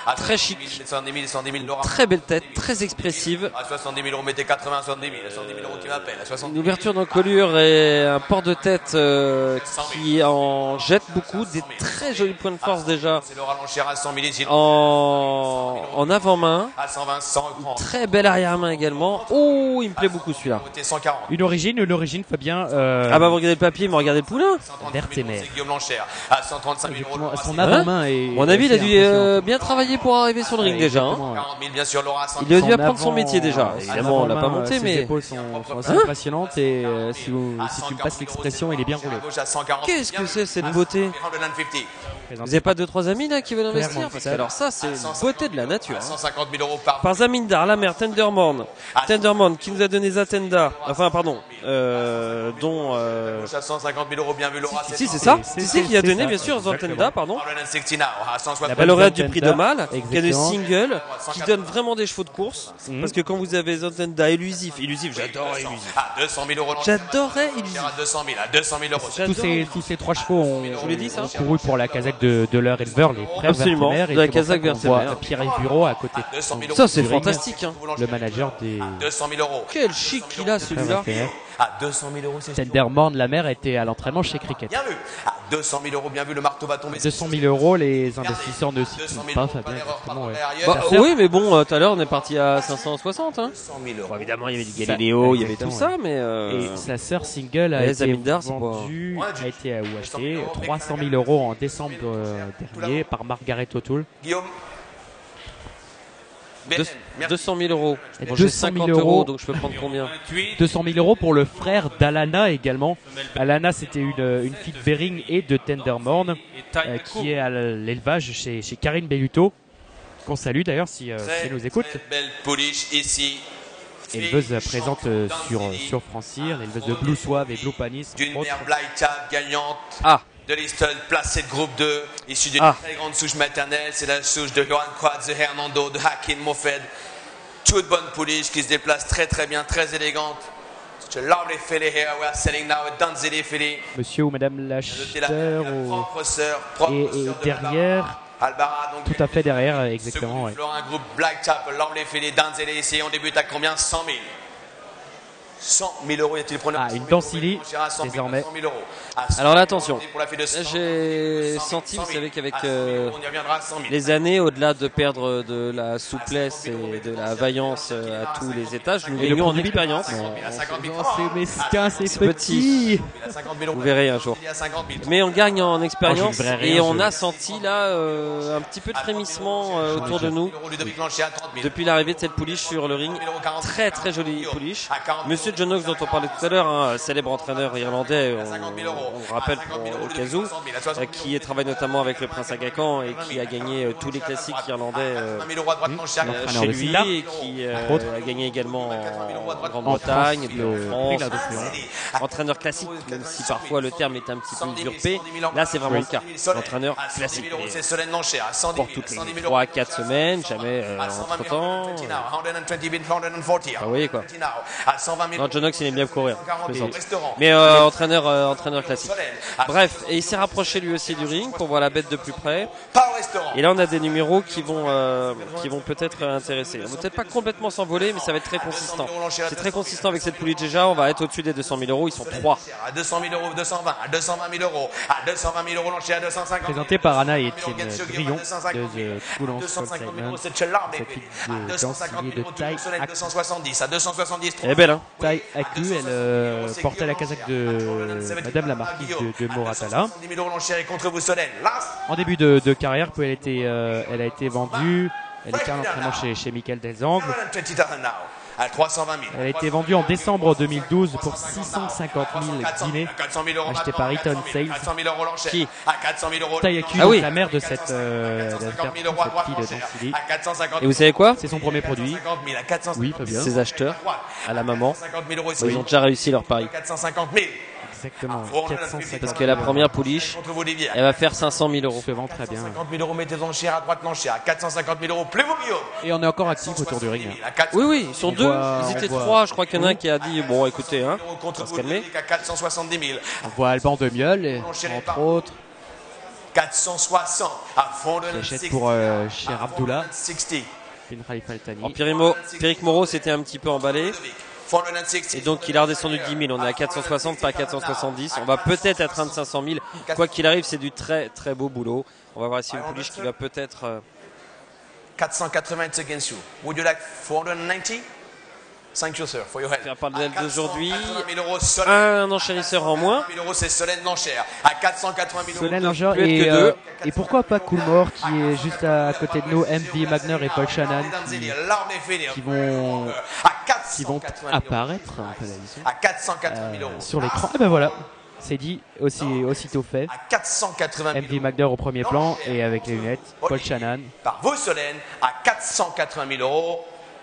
très chic, soixante-dix mille, soixante-dix mille, Laura. Très belle tête, très expressive. À soixante-dix mille euros, mettez quatre-vingts, soixante-dix mille, soixante-dix mille euros qui m'appelle. Une ouverture d'encolure et un port de tête euh, qui en jette beaucoup, des très jolis points de force déjà. C'est Laura Lonchère à cent mille, en, en avant-main. À cent vingt, cent trente. Très belle arrière-main également. Oh, il me plaît beaucoup celui-là. cent quarante. Une origine, une origine, Fabien. Euh... Ah bah vous regardez le papier, mais regardez le poulain. Vertémer. Guillaume Lonchère à cent trente-cinq mille euros. Son avant-main est. À mon avis, il a dû euh, bien travailler pour arriver sur le ring déjà. Hein. quarante mille, bien sûr, Laura. Il a dû apprendre son métier déjà. Évidemment, on l'a pas monté, ses mais. Ses épaules sont, sont assez impressionnantes et euh, si, vous, si tu me passes l'expression, il est bien roulé. Qu'est-ce que c'est cette beauté? Vous n'avez pas deux trois amis là qui veulent investir? Parce que alors ça, c'est une beauté de la nature. cent cinquante mille euros par. Par Zamindar, la mère Tendermorn. Tendermorn qui nous a donné Zatenda. Enfin, pardon. Euh, dont. Euh... cent cinquante mille euros, bien vu, Laura. Si, c'est ça. C'est ça qui a donné, bien sûr, Zatenda, pardon. La lauréate du prix Domal, qui a des singles, qui donne vraiment des chevaux de course. Mmh. Parce que quand vous avez Zatenda élusif, élusif, j'adorais élusif. À deux cent mille euros. J'adorais élusif. À deux cent mille, à deux cent mille euros. Tous ces, tous ces trois chevaux ont, je vous l'ai dit, ça ont couru pour la casaque de, de leur éleveur, les frères Absolument, Vertémer, de la casaque Vertémer. Pierre et Bureau à côté. Ça, c'est fantastique. Hein. Le manager des. deux cent mille euros. Quel chic qu'il a celui-là. À deux cent mille euros, c'est Tendermorn, la mère, était à l'entraînement chez Cricket. Bien vu. À deux cent mille euros, bien vu, le marteau va tomber. deux cent mille euros, les investisseurs ne s'y trompent pas, Fabien. Ouais. Bah, oui, mais bon, tout à l'heure, on est parti à cinq cent soixante. Hein. Bon, évidemment, il y avait du Galileo, il y avait tout ça, mais. Euh... Et sa sœur single a été vendue, a été ou achetée trois cent mille euros en décembre euh, dernier par Margaret O'Toole. Guillaume. deux cent mille euros. Bon, deux cent mille euros, donc je peux prendre combien? deux cent mille euros pour le frère d'Alana également. Alana, c'était une, une fille de Bering et de Tendermorn euh, qui est à l'élevage chez, chez Karine Belluto, qu'on salue d'ailleurs si, euh, si elle nous écoute. Belle pouliche ici. Éleveuse présente euh, sur, sur Francire, l'éleveuse de Blue Suave et Blue Panis. D'une mère Blight Tab gagnante. Ah. De Liston, placée de groupe deux, issue d'une ah. très grande souche maternelle. C'est la souche de Johan Quadz, de Hernando, de Hakim Mofed. Toute bonne pouliche qui se déplace très très bien, très élégante. Such a lovely filly here. We are selling now a Danzili filly. Monsieur ou madame l'acheteur au... et, et derrière, Albara, donc tout à fait derrière, exactement. Ouais. Un groupe Black Tap, lovely filly, Danzili ici. On débute à combien? cent mille. cent mille euros, y a-t-il preneur? Ah, une Dancili, désormais. Alors là, attention, j'ai senti, vous savez qu'avec euh, les années, au-delà de perdre de la souplesse et de la vaillance à tous les étages, nous gagnons en expérience. C'est mesquin, c'est petit. Vous verrez un jour. Mais on gagne en expérience et on a senti là euh, un petit peu de frémissement euh, autour de nous depuis l'arrivée de cette pouliche sur le ring. Très très jolie pouliche. Monsieur John Knox, dont on parlait tout à l'heure, hein, célèbre entraîneur irlandais, on, on le rappelle pour, au cas où, euh, qui travaille notamment avec le Prince Aga Khan et qui a gagné euh, tous les classiques irlandais euh, euh, chez lui et qui euh, a gagné également en, en Grande-Bretagne, en France. Entraîneur classique, même si parfois le terme est un petit peu usurpé, là c'est vraiment le cas. Entraîneur classique. Pour toutes les trois à quatre semaines, jamais euh, entre temps. Euh, vous voyez quoi. Non, John Knox, il aime bien courir. Mais euh, entraîneur, euh, entraîneur classique. Bref, et il s'est rapproché lui aussi du ring pour voir la bête de plus près. Et là, on a des numéros qui vont, euh, qui vont peut-être intéresser. On va peut-être pas complètement s'envoler, mais ça va être très consistant. C'est très consistant avec cette pouliche déjà. On va être au-dessus des deux cent mille euros. Ils sont trois. À deux cent mille euros, deux cent vingt, à deux cent vingt mille euros, à deux cent vingt mille euros, lancé à deux cent cinquante. Présenté par Anna et Étienne Grillon de Coulon Simon. Cette fille de Dancili de taille. À deux cent soixante-dix, à deux cent soixante-dix. Elle est belle, hein. Taille accrue, elle euh, portait la casaque de Madame la Marquise de, de Moratala. En début de, de carrière, puis elle, était, euh, elle a été vendue. Elle était en entraînement chez, chez Michael Delzangle. Elle a été vendue en décembre deux mille douze pour six cent cinquante mille guinées, achetée par Eaton Sales. Qui Taille accrue, ah oui. La mère de cette, euh, de cette fille de Dancili. Et vous savez quoi? C'est son premier produit. Oui, Fabien. Ses acheteurs, à la maman, ils ont déjà réussi leur pari. Exactement. quatre cent cinquante. Parce que la première pouliche, elle va faire cinq cent mille euros. Se vend très bien. cinquante mille euros, mettez enchère à droite, l'enchère à quatre cent cinquante mille euros. Plus vous, Guillaume. Et on est encore actif autour du ring. Oui, oui, ils sont deux. Ils étaient trois. Je crois qu'il y en a un qui a dit bon, écoutez, hein, on va se calmer. À quatre cent soixante-dix mille. On voit Alban de Miel, entre autres. quatre cent soixante. À qui achète pour euh, cher Abdullah. Bin Khalifa Al Thani. Pierrick Moreau s'était un petit peu emballé. Et donc il a redescendu de dix mille. On est à quatre cent soixante, pas à quatre cent soixante-dix. On va peut-être atteindre cinq cent mille. Quoi qu'il arrive, c'est du très très beau boulot. On va voir ici une pouliche qui va peut-être. Euh... quatre cent quatre-vingts against you. Would you like four hundred ninety? Thank you, sir, for your help. Faire part de l'aile d'aujourd'hui. Un enchérisseur en moins. C'est Solène Lanchère. À quatre cent quatre-vingt mille euros. Solène Lanchère et, euh, et pourquoi pas Coolmore qui est juste à côté de nous. M V Magner et Paul Shannon qui, qui vont qui vont apparaître un peu à quatre cent quatre-vingt mille euros euh, sur l'écran. Et ben voilà, c'est dit, aussi aussitôt fait. À quatre cent quatre-vingt mille M V Magner au premier plan et avec les lunettes. Paul Shannon. Par vous Solène à quatre cent quatre-vingt mille euros.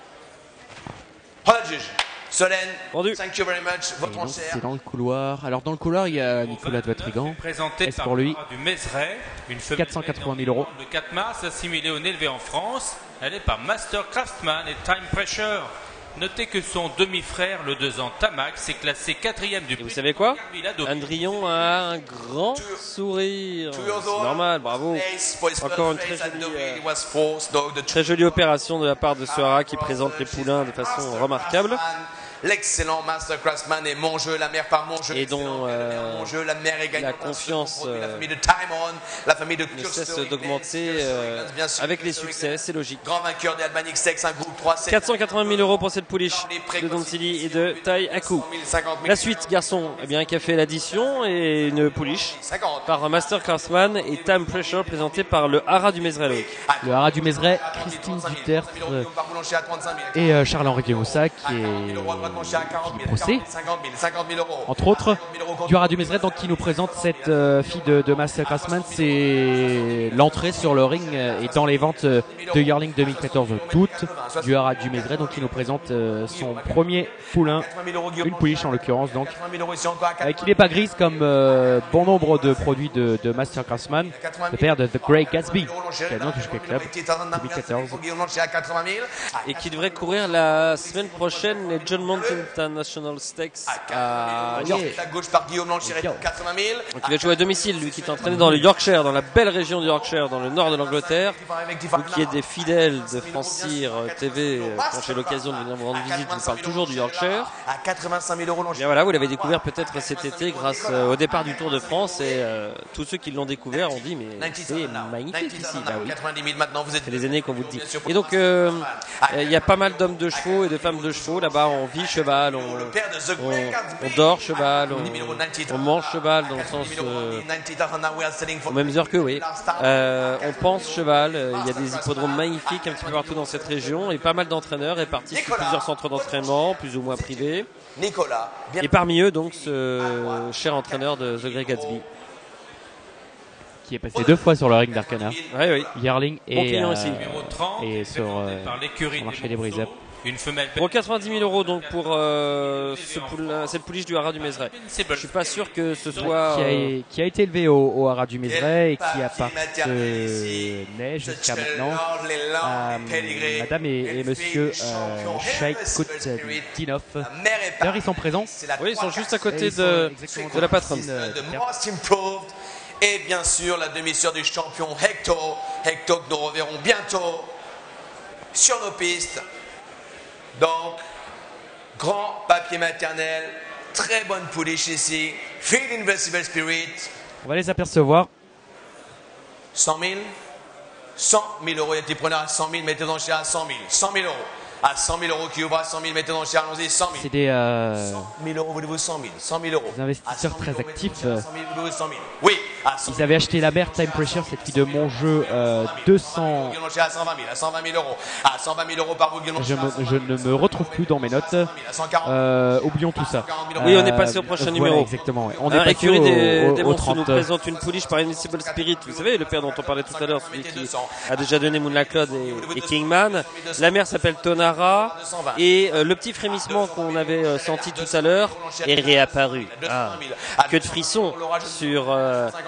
Voilà le juge. Solène, vendu. Thank you very much. Votre enchère. C'est dans le couloir. Alors dans le couloir, il y a Nicolas de Vatrigan. Est-ce pour lui quatre cent quatre-vingt mille euros. Le quatre mars, assimilée au nez élevé en France. Elle est par Master Craftsman et Time Pressure. Notez que son demi-frère, le deux ans Tamax, est classé quatrième du prix. Vous savez quoi? Andrion a un grand sourire. C'est normal, bravo. Encore une très jolie, euh, très jolie opération de la part de Suara qui présente les poulains de façon remarquable. L'excellent Master Craftsman et mon jeu, la mère par mon jeu. Et dont euh, mon jeu, la mère est gagnante. La confiance euh, la famille de Time On, la famille de ne cesse d'augmenter euh, avec les succès, c'est logique. Grand vainqueur des Albanic Sex, un groupe trois sept. quatre cent quatre-vingt mille euros pour cette pouliche de Dontili et de Tai Aku. La suite, garçon, eh bien, qui a fait l'addition et une pouliche par Master Craftsman et Time Pressure présenté par le Hara du Mézeray. Le Hara du Mézeray, Christine Duterte et euh, Charles-Henri Guémoussa qui est qui procès, entre autres, du Hara du Mézeray, donc qui nous présente cette euh, fille de, de Master Craftsman. C'est l'entrée sur le ring euh, et dans les ventes euh, de Yearling deux mille quatorze d'août du Hara du Mézeray, donc qui nous présente euh, son premier poulain, une pouliche en l'occurrence, donc euh, qui n'est pas grise comme euh, bon nombre de produits de, de Master Craftsman, le père de The Great Gatsby, qui a bien touché Club deux mille quatorze et qui devrait courir la semaine prochaine les John Mountain International Stakes à York. À gauche par Guillaume Lanchère et quatre-vingt mille. Donc il va jouer à domicile, lui qui est entraîné dans le Yorkshire, dans la belle région du Yorkshire, dans le nord de l'Angleterre. Vous qui êtes des fidèles de France Cyr T V, quand j'ai l'occasion de venir vous rendre visite, je vous parle toujours du Yorkshire. À quatre-vingt-cinq mille euros. Bien voilà, vous l'avez découvert peut-être cet été grâce au départ du Tour de France et euh, tous ceux qui l'ont découvert ont dit mais c'est magnifique ici. Bah oui. C'est des années qu'on vous le dit. Et donc euh, il y a pas mal d'hommes de chevaux et de femmes de chevaux là-bas. On vit cheval, on, on, on dort cheval, on, on mange cheval dans le sens euh, aux mêmes heures que oui. Euh, on pense cheval. Il y a des hippodromes magnifiques un petit peu partout dans cette région et pas mal d'entraîneurs répartis sur plusieurs centres d'entraînement, plus ou moins privés. Et parmi eux donc ce cher entraîneur de The Great Gatsby, qui est passé deux fois sur le ring d'Arcana. Oui, oui. Yearling et, bon client euh, aussi. et sur euh, le marché des brise-up. Une femelle pour quatre-vingt-dix mille euros donc pour euh, ce poule, cette pouliche du Hara du Mézeray. Je suis pas sûr que ce soit qui a, qui a été élevé au, au Hara du Mézeray et qui appartenait jusqu'à maintenant à Madame et, et Monsieur euh, Sheikh Koutdinov. D'ailleurs ils sont présents. Oui, ils sont juste à côté de, de la patronne. Et bien sûr la demi-sœur du champion Hector, Hector que nous reverrons bientôt sur nos pistes. Donc, grand papier maternel, très bonne pouliche ici, Feel Invincible Spirit. On va les apercevoir. cent mille, cent mille euros, il y a des preneurs à cent mille, mettez en chien à cent mille, cent mille euros. À cent mille euros qui ouvre à cent mille, mettez en chien, allons-y, cent mille. C'est des, euh, cent mille euros, voulez-vous cent mille, cent mille euros. Des investisseurs très actifs. cent mille, voulez-vous cent mille. Oui. Ils avaient acheté la mère Time Pressure, cette fille de mon jeu, euh, deux cents. À cent vingt mille, à cent vingt mille euros. À cent vingt mille euros par vous, je, me, je ne me retrouve plus dans mes notes. Euh, oublions tout ça. Oui, on est passé au prochain euh, numéro. Voilà, exactement. Ouais. On Un est passé au, des, au, des au trente. Nous présente une pouliche par Invincible Spirit. Vous savez, le père dont on parlait tout à l'heure, celui qui a déjà donné Moonlight Cloud et, et Kingman. La mère s'appelle Tonara. Et euh, le petit frémissement qu'on avait euh, senti tout à l'heure est réapparu. Ah, que de frissons sur euh,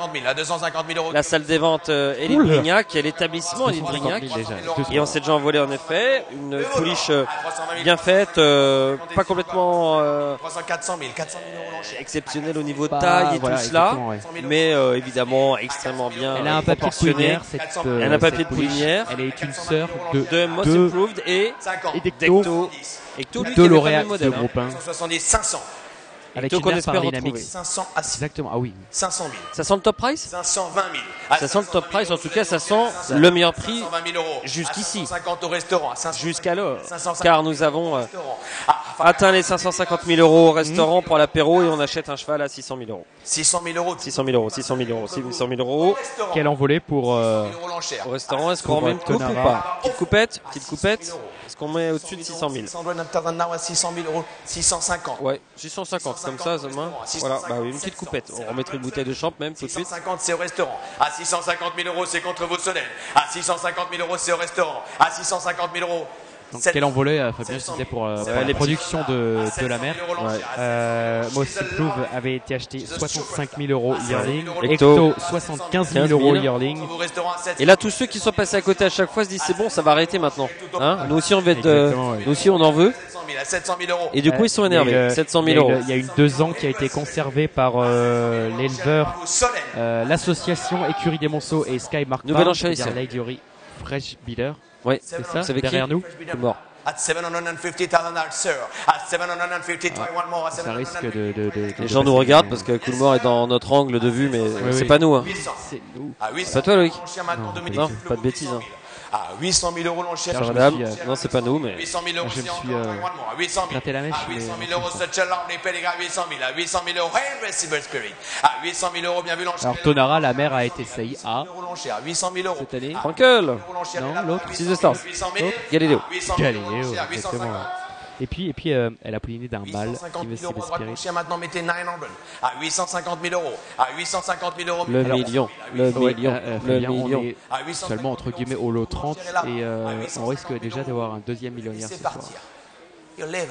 cinquante mille, à deux cent cinquante mille euros. La salle des ventes euh, Élite Brignac, et l'établissement Élite Brignac. Et on s'est déjà envolé en effet. Une pouliche euh, bien faite, euh, pas complètement euh, quatre cent mille, quatre cent mille euros l'enchère. exceptionnelle au niveau de Bah, taille et voilà, tout cela. ouais. Mais euh, évidemment extrêmement bien Elle a un papier de proportionnée. poulinière. Cette, euh, Elle a un papier cette de pouliche. poulinière. Elle est une sœur de, De Most de, Improved et, et d'Ecto. d'Ecto. Ecto, lui, qui de avait pas le lauréats même de modèle, hein. groupe un. cent soixante-dix, cinq cents. Avec Ecto une qu'on mère espère par retrouver. Dynamics. cinq cents à six. Exactement, ah oui. cinq cent mille. Ça sent le top price? cinq cent vingt mille. Ça sent le top price, en tout cas ça sent le meilleur prix cinq cent vingt mille euros. jusqu'ici. cinq cent cinquante au restaurant. À cinq cents Jusqu'alors, cinq cent cinquante car nous avons euh, restaurant. Ah, enfin, atteint les cinq cent cinquante mille euros au restaurant pour l'apéro et on achète un cheval à six cent mille euros. six cent mille euros. six cent mille euros, six cent mille euros, six cent mille euros. Restaurant. Quelle envolée pour. euh, six cent mille euros l'enchère. Au restaurant, est-ce qu'on Pour, remet euh, une coupe ou Tonara. pas? Petite coupette, petite coupette. Est-ce qu'on met au-dessus de six cent mille? Sandro Namtazana à six cent mille euros. six cent cinquante. Ouais, six cent cinquante, comme ça, demain. Voilà, bah oui, une petite coupette. On remettrait une bouteille de champ même tout de six cent suite. cinquante, c'est au restaurant. À six cent cinquante mille euros, c'est contre vos Solène. À six cent cinquante mille euros, c'est au restaurant. À six cent cinquante mille euros. Donc, quelle envolée, euh, Fabien, je disais, pour, euh, pour la production de, de la mer. Euh, Most Improved avait été acheté soixante-cinq mille euros yearling. Ecto, Ecto, soixante-quinze mille euros yearling. Et là, tous ceux qui sont passés à côté à chaque fois se disent c'est bon, ça va arrêter maintenant. Hein, nous aussi, on va être, euh, Exactement, ouais. nous aussi, on en veut. sept cent mille euros. Et du coup, ils sont Il y a énervés. eu, sept cent il y mille a eu euros. le- Il y a eu deux ans qui a été conservé par euh, l'éleveur, euh, l'association Écurie des Monceaux et Sky Mark Nouvelle Farm, enchérisseur. c'est-à-dire Lady Ori Fresh Biller. Ouais, C'est ça, Vous savez qui? derrière nous. C'est mort. At seven hundred fifty thousand sir. At seven hundred fifty, try one more. At Ça seven hundred risque de. de, de- de Les gens nous passer, regardent mais- parce que Coolmore est dans notre angle de vue, mais c'est oui. pas nous. Hein. huit cents. C'est nous. À huit C'est cents. pas toi, Loïc? Maintenant, Non, Dominique. Non, pas de bêtises. Hein. À huit cent mille euros l'enchère. Car je me Madame, suis, euh, non, c'est pas nous, mais huit cent mille euros, je me c'est suis, encore euh, one more. À huit cent mille. gratté la mèche, À huit cent mille mais euros, on Such a Lovely Pellegrin, à huit cent mille. À huit cent mille euros, Irreversible Spirit. À huit cent mille euros, bien vu l'enchère. Alors Tonara, la mère a été saillie à l'enchère. huit cent mille euros. cette année. Frankel. Non, l'autre. Six de Stars. huit cent mille. Galileo. huit cent mille euros, Galiléo, l'enchère, huit cent exactement. cinquante. Et puis, et puis euh, elle a pouliné d'un mâle, huit cent cinquante mille euros Irreversible à droite, Spirit. l'enchère. Maintenant, mettez neuf cents. À huit cent cinquante mille euros. À huit cent cinquante mille euros. Le Alors, million. Le Ouais, million. euh, euh, Le Fabien, on million. est à huit cent seulement entre guillemets au lot trente et euh, À huit cent on risque cinquante mille déjà d'avoir un deuxième millionnaire C'est ce soir. partir. You live.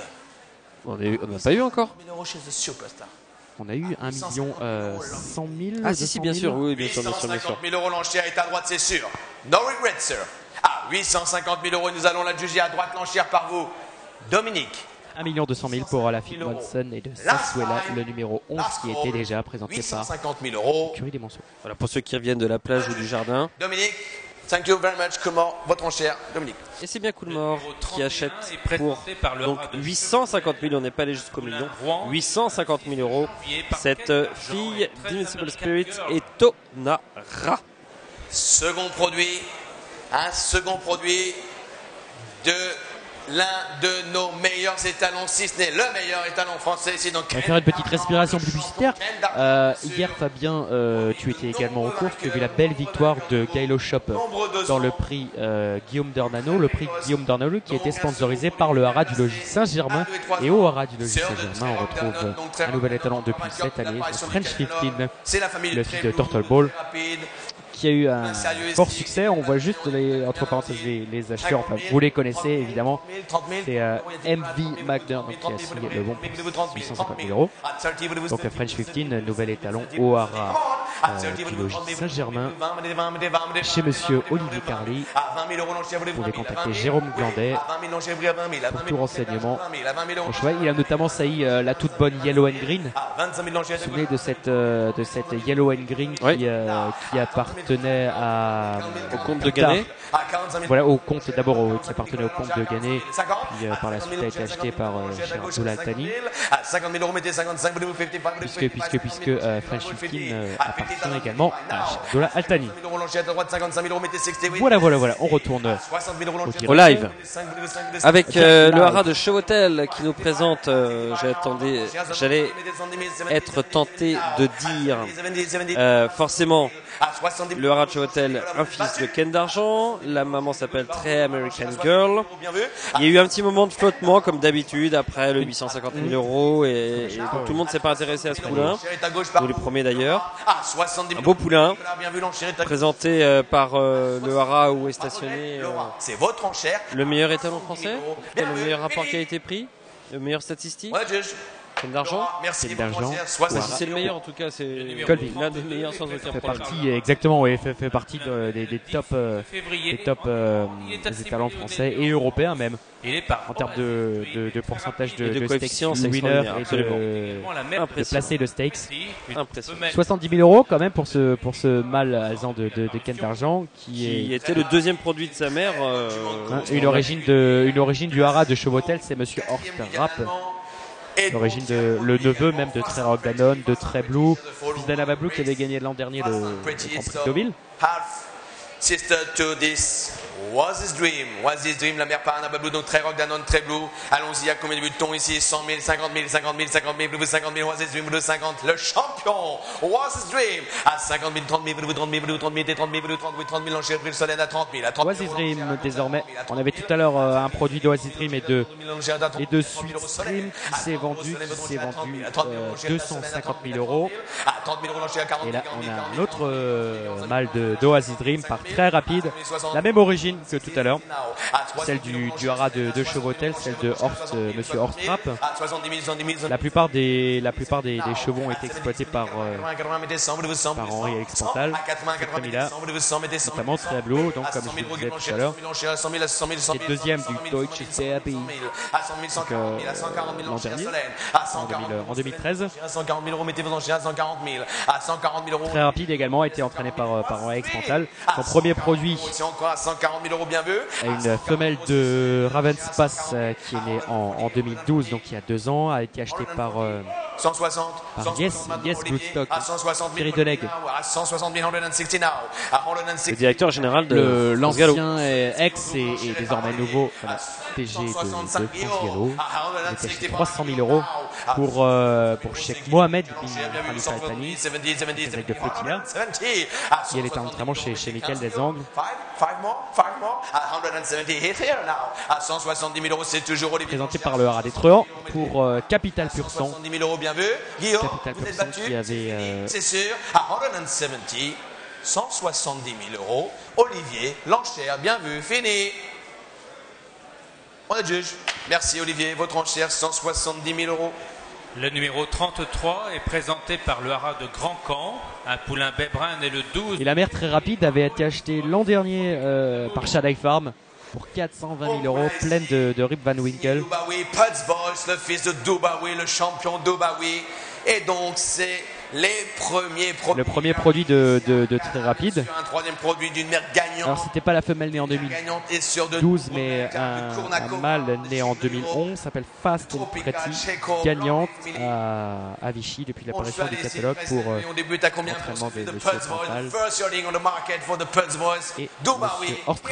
On n'a pas eu encore. mille euros chez The Superstar. On a eu un million euh, cent mille. Ah si, si, bien sûr. Oui, bien sûr, bien sûr, bien sûr. huit cent cinquante mille euros l'enchère est à droite, c'est sûr. No regrets, sir. À huit cent cinquante mille euros, nous allons la juger à droite l'enchère par vous. Dominique. un million deux cent mille pour la Fit Monson et de Sassuela, le numéro onze qui était déjà présenté huit cent par cinquante mille euros. Curie des Monceaux. Voilà, pour ceux qui reviennent de la plage ou du jardin. Dominique, thank you very much. Comment votre enchère, Dominique? Et c'est bien Coolmore qui achète est pour présenté par le donc rat de huit cent cinquante mille, on n'est pas allé jusqu'au million, Rouen. huit cent cinquante mille euros. Par Cette Ken fille Jean, très d'Invincible American Spirit Girl. est Tonara. Second produit, un second produit de l'un de nos meilleurs étalons, si ce n'est le meilleur étalon français ici. Donc, On va faire une petite respiration publicitaire. Euh, hier, Fabien, euh, tu étais également en course. Tu as vu la belle victoire de Gailo Shop dans le prix euh, Guillaume Dornano. Le prix Guillaume Dornano qui a été sponsorisé par le Haras du Logis Saint-Germain. Et au Haras du Logis Saint-Germain, on retrouve un nouvel étalon depuis cette année, c'est French quinze, c'est la famille le fils de Turtle Ball, rapide. qui a eu un fort succès. On voit juste les, entre parenthèses les, les acheteurs, enfin vous les connaissez évidemment, c'est euh, M V McDermott qui a signé le bon pour huit cent cinquante mille euros. Donc le French quinze, nouvel étalon au Haras euh, du Logis Saint-Germain, chez monsieur Olivier Carly. Vous pouvez contacter Jérôme Glandet pour tout renseignement. Au cheval, il a notamment sailli euh, la toute bonne Yellow and Green. Vous vous souvenez de cette, euh, de cette Yellow and Green qui, Oui. euh, qui appartenait à, Au compte de Gannet. Voilà, au compte d'abord au- qui appartenait au compte de Gannet, puis euh, par la suite a été acheté par euh, chez Abdullah Al-Thani. Puisque, puisque, puisque euh, French quinze euh, appartient également à Abdullah Al-Thani. Voilà, voilà, voilà, on retourne au tir. Au live. Avec euh, le haras de Chevotel qui nous présente, euh, j'attendais, j'allais être tenté de dire euh, forcément le haras de Chevotel, un fils de Ken d'argent, la maman s'appelle Très American Girl. Il y a eu un petit moment de flottement comme d'habitude après le huit cent cinquante mille euros et, et donc tout le monde s'est pas intéressé à ce poulain, nous les premiers d'ailleurs. Un beau poulain présenté euh, par euh, le haras où est stationné euh, C'est votre enchère. le meilleur étalon français, le meilleur rapport qualité-prix, le meilleur statistique. Ouais, juge. Ken d'argent. Merci Ken d'argent. C'est le meilleur en tout cas, c'est Colville. l'un des meilleurs sans aucun fait problème. partie, exactement, oui, fait, fait partie de, des, des top, euh, des, top euh, des étalons français et européens même. En termes de, de, de pourcentage de, de, de stakes c'est winner et de, de placer de stakes. Impressionnant. soixante-dix mille euros quand même pour ce, pour ce mâle alezan de, de, de Ken d'argent qui, qui est, était le deuxième produit de sa mère. Euh, hein, une, origine de, une origine du haras de Chevautel, c'est monsieur Horst Rapp. L'origine de le neveu même de Trerog Danone, de Treblou, fils d'Anna Blue qui avait gagné l'an dernier le, le Grand Prix de Deauville. Sister to this was his dream, was his dream, la mère par Anna Blue, donc Trerog Danone, Treblou. Allons-y, à combien de butons ici? cent mille, cinquante mille, cinquante mille, cinquante mille, Blue cinquante mille, was his dream, Blue cinquante, le champion, was his dream, à cinquante mille, trente mille, Blue trente mille, Blue trente mille, trente mille, Blue trente mille, trente mille, Enchère, Blue Solène à trente mille, à trente mille. Was his dream désormais. On avait tout à l'heure euh, un produit de Was his dream et de, et de Sweet Stream qui s'est vendu, qui s'est vendu euh, deux cent cinquante mille euros. Et là, on a un autre euh, mâle de, de Was his dream par très rapide. La même origine que tout à l'heure, celle du, du haras de, de Chevautel, celle de Horst, euh, monsieur Horst Rapp. La plupart des, la plupart des, des chevaux ont été exploités par, euh, par Henri Alix Pantal, cette famille-là, notamment Treblo, donc comme je vous disais tout à l'heure, c'est deuxième du Deutsche Derby, donc euh, l'an dernier, en, deux mille, en deux mille treize. Très rapide également, a été entraîné par, par Henri Alix Pantal. Son premier produit à une femelle de Ravenspass euh, qui est née en, en deux mille douze, donc il y a deux ans, a été achetée par, euh, par Yes, Yes Bloodstock, Thierry Deneg. Le directeur général de l'ancien ex et, et désormais nouveau enfin, P G de, de France Gallo. Il a été acheté trois cent mille euros pour, euh, pour Cheikh Mohamed bin Khalifa Al Thani, avec de Flotilla. Et elle était en entraînement chez, chez Michael Desangles. Présenté par le haras des Truands pour euh, Capital Pur Sang. Capital Pur Sang qui avait euh, cent soixante-dix mille euros. Olivier l'enchère, bien vu, fini. On est juge. Merci Olivier, votre enchère, cent soixante-dix mille euros. Le numéro trente-trois est présenté par le haras de Grand Camp, un poulain Bébrin né le douze. Et la mère très rapide avait été achetée l'an dernier euh, par Shaddai Farm pour quatre cent vingt mille euros, pleine de, de Rip Van Winkle. Dubawi, Puds Boys, le fils de Dubawi, le champion Dubawi. Et donc c'est les premiers produits. Le premier produit de, de, de très rapide. Un troisième produit d'une mère gagnante. Alors c'était pas la femelle née en deux mille douze, mais un, un mâle né en deux mille onze, s'appelle Fast and Pretty, gagnante à, à Vichy depuis l'apparition du catalogue pour euh, l'entraînement de M. Pantal et M. Horst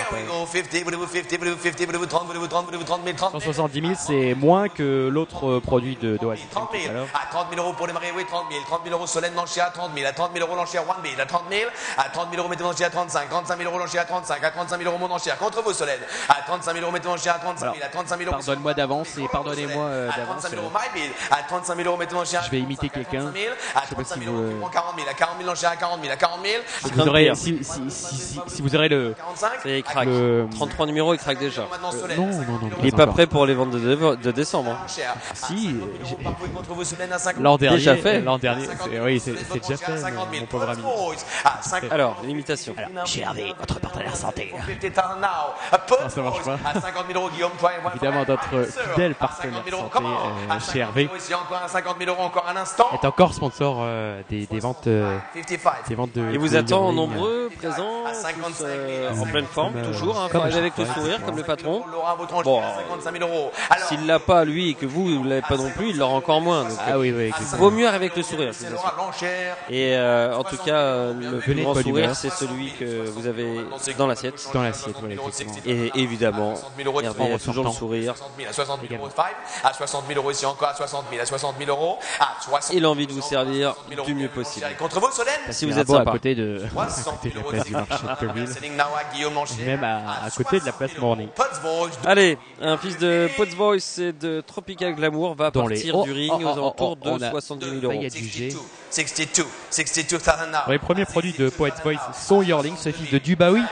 Rappel. cent soixante-dix mille, c'est moins que l'autre produit de d'Oasis. À trente mille euros pour les mariés, oui, trente mille. trente mille euros Solène l'enchère à trente mille. À trente mille euros l'enchère One Bill. À trente mille. À trente mille euros mettez l'enchère à trente-cinq. trente-cinq mille euros l'enchère à trente-cinq. À trente-cinq mille euros mon enchère contre vous Solène. À trente-cinq mille euros mettez l'enchère à trente-cinq mille. À trente-cinq mille euros. Pardonne-moi d'avance et pardonnez-moi euh, d'avance. À trente-cinq mille euros My Bill. À trente-cinq mille euros mettez l'enchère. Je vais imiter quelqu'un. À trente-cinq mille euros quarante mille. À quarante mille l'enchère à quarante mille. À quarante mille. Vous aurez, si, si, si, si, si vous aurez le, il craque. Le trente-trois numéros, il craque déjà. Euh, non, non, non. Il est pas prêt pour les ventes de, de décembre. Si, l'an dernier, déjà fait. L'an dernier, oui, c'est déjà fait, mon, mon pauvre ami. Alors, l'imitation. Chez Hervé, votre partenaire santé. Non, ça marche pas. À cinquante mille euros, Guillaume. Évidemment, notre fidèle partenaire santé, euh, chez Hervé, est encore sponsor euh, des, des ventes, euh, des ventes de. Il vous attend nombreux, présents, tous, euh, en pleine forme, euh, toujours, hein, comme avec le sourire, comme le patron. Bon, s'il l'a pas lui et que vous, vous l'avez pas non plus, il l'aura encore moins. Donc, ah oui, oui, exactement. Vaut mieux avec le sourire. Et euh, en tout cas, le plus grand sourire, c'est celui que vous avez dans l'assiette. Dans l'assiette, voilà, effectivement. Et évidemment, Hervé a toujours le sourire. À soixante mille euros ici encore, à soixante mille, à soixante mille euros. Il a envie de vous servir du mieux possible. Contre vous, Solène. Si vous êtes sympa. À côté de, à côté de la place du marché de Deauville, même à, à côté de la place Morning. Allez, un fils de Pots Boys et de Tropical Glamour va Dans partir les... oh, du ring oh, oh, aux alentours oh, oh, de soixante-dix mille euros. Les premiers produits de Poets Boys sont Yearling, ce fils de Dubawi,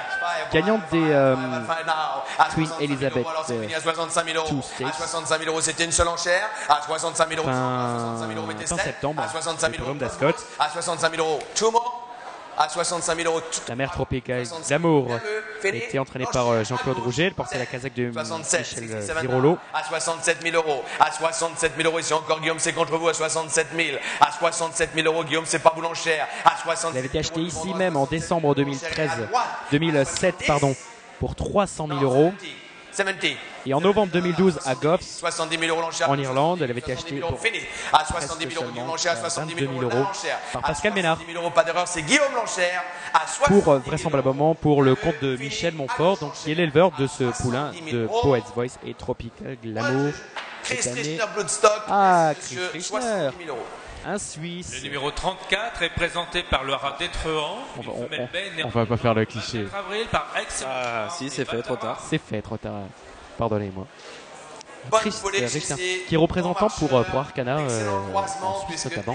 gagnante des euh, Queen Elizabeth euh, deux Stakes. À soixante-cinq mille euros, c'était une seule enchère. À soixante-cinq mille euros, fin, fin septembre, à soixante-cinq mille euros, d'Ascot. À soixante-cinq mille euros, two more. À soixante-cinq mille euros, la mère tropicale d'amour était entraînée par euh, Jean-Claude Rouget. Elle portait la casaque de Michel Virolo. À soixante-sept mille euros, à soixante-sept mille euros, ici encore Guillaume, c'est contre vous, à soixante-sept mille. À soixante-sept mille euros, Guillaume, c'est pas vous l'enchère. À soixante. Elle avait été achetée ici même en décembre deux mille treize, deux mille sept, pardon, pour trois cent mille euros. soixante-dix. Et en novembre deux mille douze à Goffs, soixante-dix mille euros l'enchère. en Irlande, elle avait été achetée pour à soixante-dix mille euros, Guillaume l'enchère, à soixante-dix mille euros l'enchère. Par Pascal Ménard. soixante-dix mille euros, pas d'erreur, c'est Guillaume l'enchère. Pour euh, vraisemblablement pour le compte de Michel Montfort, donc qui est l'éleveur de ce poulain de Poet's Voice et Tropical Glamour cette année. Ah, Chris Kirchner, un Suisse. Le numéro trente-quatre est présenté par le haras d'Étrehan. On va, on, on, on va pas faire le cliché. Ah, si, c'est fait, trop tard. C'est fait, trop tard. Pardonnez-moi. Chris Kirchner, qui est représentant pour, pour Arcana euh, en Suisse notamment.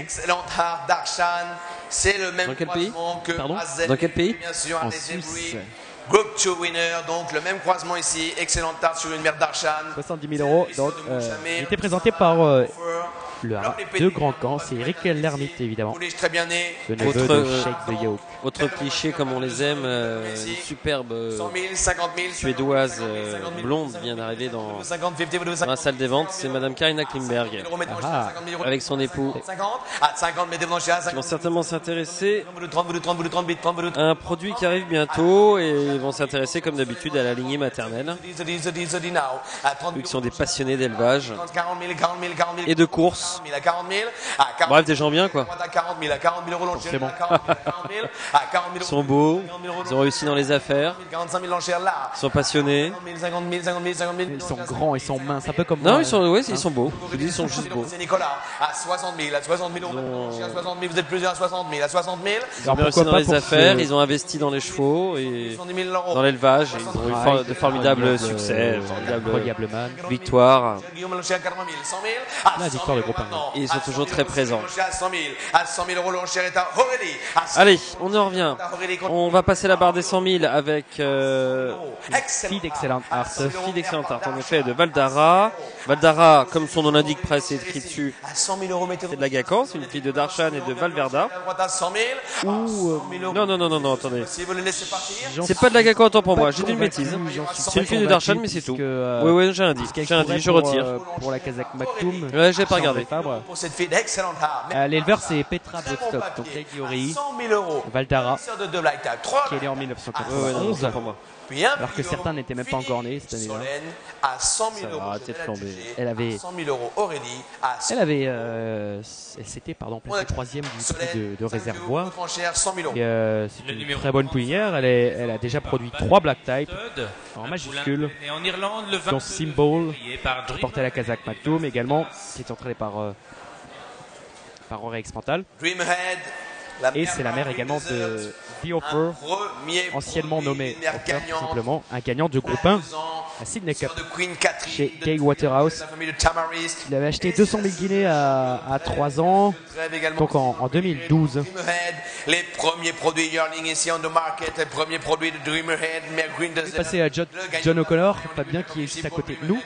C'est le même Dans quel pays? que Pardon? Dans quel pays? En Suisse. Group two winner, donc le même croisement ici, excellente tarte sur une mère d'Arshan. soixante-dix mille euros, donc euh, il était présenté par euh, le haras de Grand Camp, c'est Eric Lermite évidemment, le neveu autre, de Shake the Yoke. Autre cliché comme on les aime, euh, une superbe euh, suédoise euh, blonde vient d'arriver dans, dans la salle des ventes, c'est Madame Karina Klimberg, Ah, avec son époux, qui vont certainement s'intéresser à un produit qui arrive bientôt et ils vont s'intéresser comme d'habitude à la lignée maternelle, vu qu'ils sont des passionnés d'élevage et de course. Bref, des gens bien quoi. c'est bon. Ils sont beaux, ils ont réussi dans les affaires, ils sont passionnés. Ils sont grands, ils sont minces, un peu comme Non, moi. ils sont, ouais, ils sont beaux. Je dis, ils sont juste beaux. À soixante mille, à soixante mille euros, à soixante mille, vous êtes plusieurs à soixante mille, à soixante mille. Ils ont Alors, réussi pourquoi dans pas les pour affaires, ce- ils ont investi dans les chevaux et soixante-dix mille euros. dans l'élevage. et Ils ont eu Ah, for- il- de formidables euh, succès, euh, formidables Incroyable man. victoires. Guillaume l'enchère à quatre-vingt mille, cent mille. La victoire de groupe un. Et ils sont toujours très présents. À cent mille, à cent mille euros, l'enchère est à Aurélie. À cent Allez, on en revient. Aurélie contre- On va passer la barre des cent mille avec euh, Fille d'excellente art. ce fille d'excellente art, en effet, de Valdara. Valdara, comme son nom l'indique, presque c'est écrit dessus, à cent mille euros, mettez c'est de la Gacance, une fille de Darshan et de Valverda. à cent mille. Ou euh, Non, non, non, non, non, attendez. Si vous le laissez partir. j'en C'est pas de la Gacance, autant pour suis moi, pas j'ai dit une convaincu, bêtise. j'en suis C'est pas une fille de convaincu Darshan, mais c'est puisque, tout. euh, Oui, oui, j'ai un dit. puisqu'elle J'ai un courait dit, je pour, retire. euh, pour la Kazakh Maktoum. Ouais, j'ai pas Jean regardé. Fabre. Pour cette fille d'excellente art. Euh, L'éleveur c'est Petra Bloodstock, donc Lady Ori, cent mille euros. Valdara, Sœur de deux Black Tag, trois. qui est née en mille neuf cent Ouais, ouais, non, quatre-vingt-onze, c'est pour moi. Puis un alors que million, certains n'étaient même pas Philippe encore nés cette année-là. Solène à cent mille Ça va euros. arrêter de flamber. Elle avait- À cent mille euros. Aurélie à Elle avait, euh, elle s'était pardon placée troisième du prix de, de réservoir. cent mille euros. Et euh, c'est Le une numéro très bonne poulinière. Elle, est, elle a déjà produit trois black type en majuscule, Et en Irlande, le dont vingt-deux Symbol, février par qui portait la Kazakh Maktoum également, qui est entraînée par euh, par Orex Pantal. Dreamhead. Et c'est la mère également de The Offer, anciennement nommé Offer tout simplement, un gagnant de groupe un à Sydney Cup chez Gay Waterhouse. Il avait acheté deux cent mille guinées à, à trois ans, donc en, en deux mille douze. Les premiers produits Yearling ici on the market, les premiers produits de Dreamhead, Mère Green de On est passé à John, John O'Connor, Fabien qui est juste à côté de nous,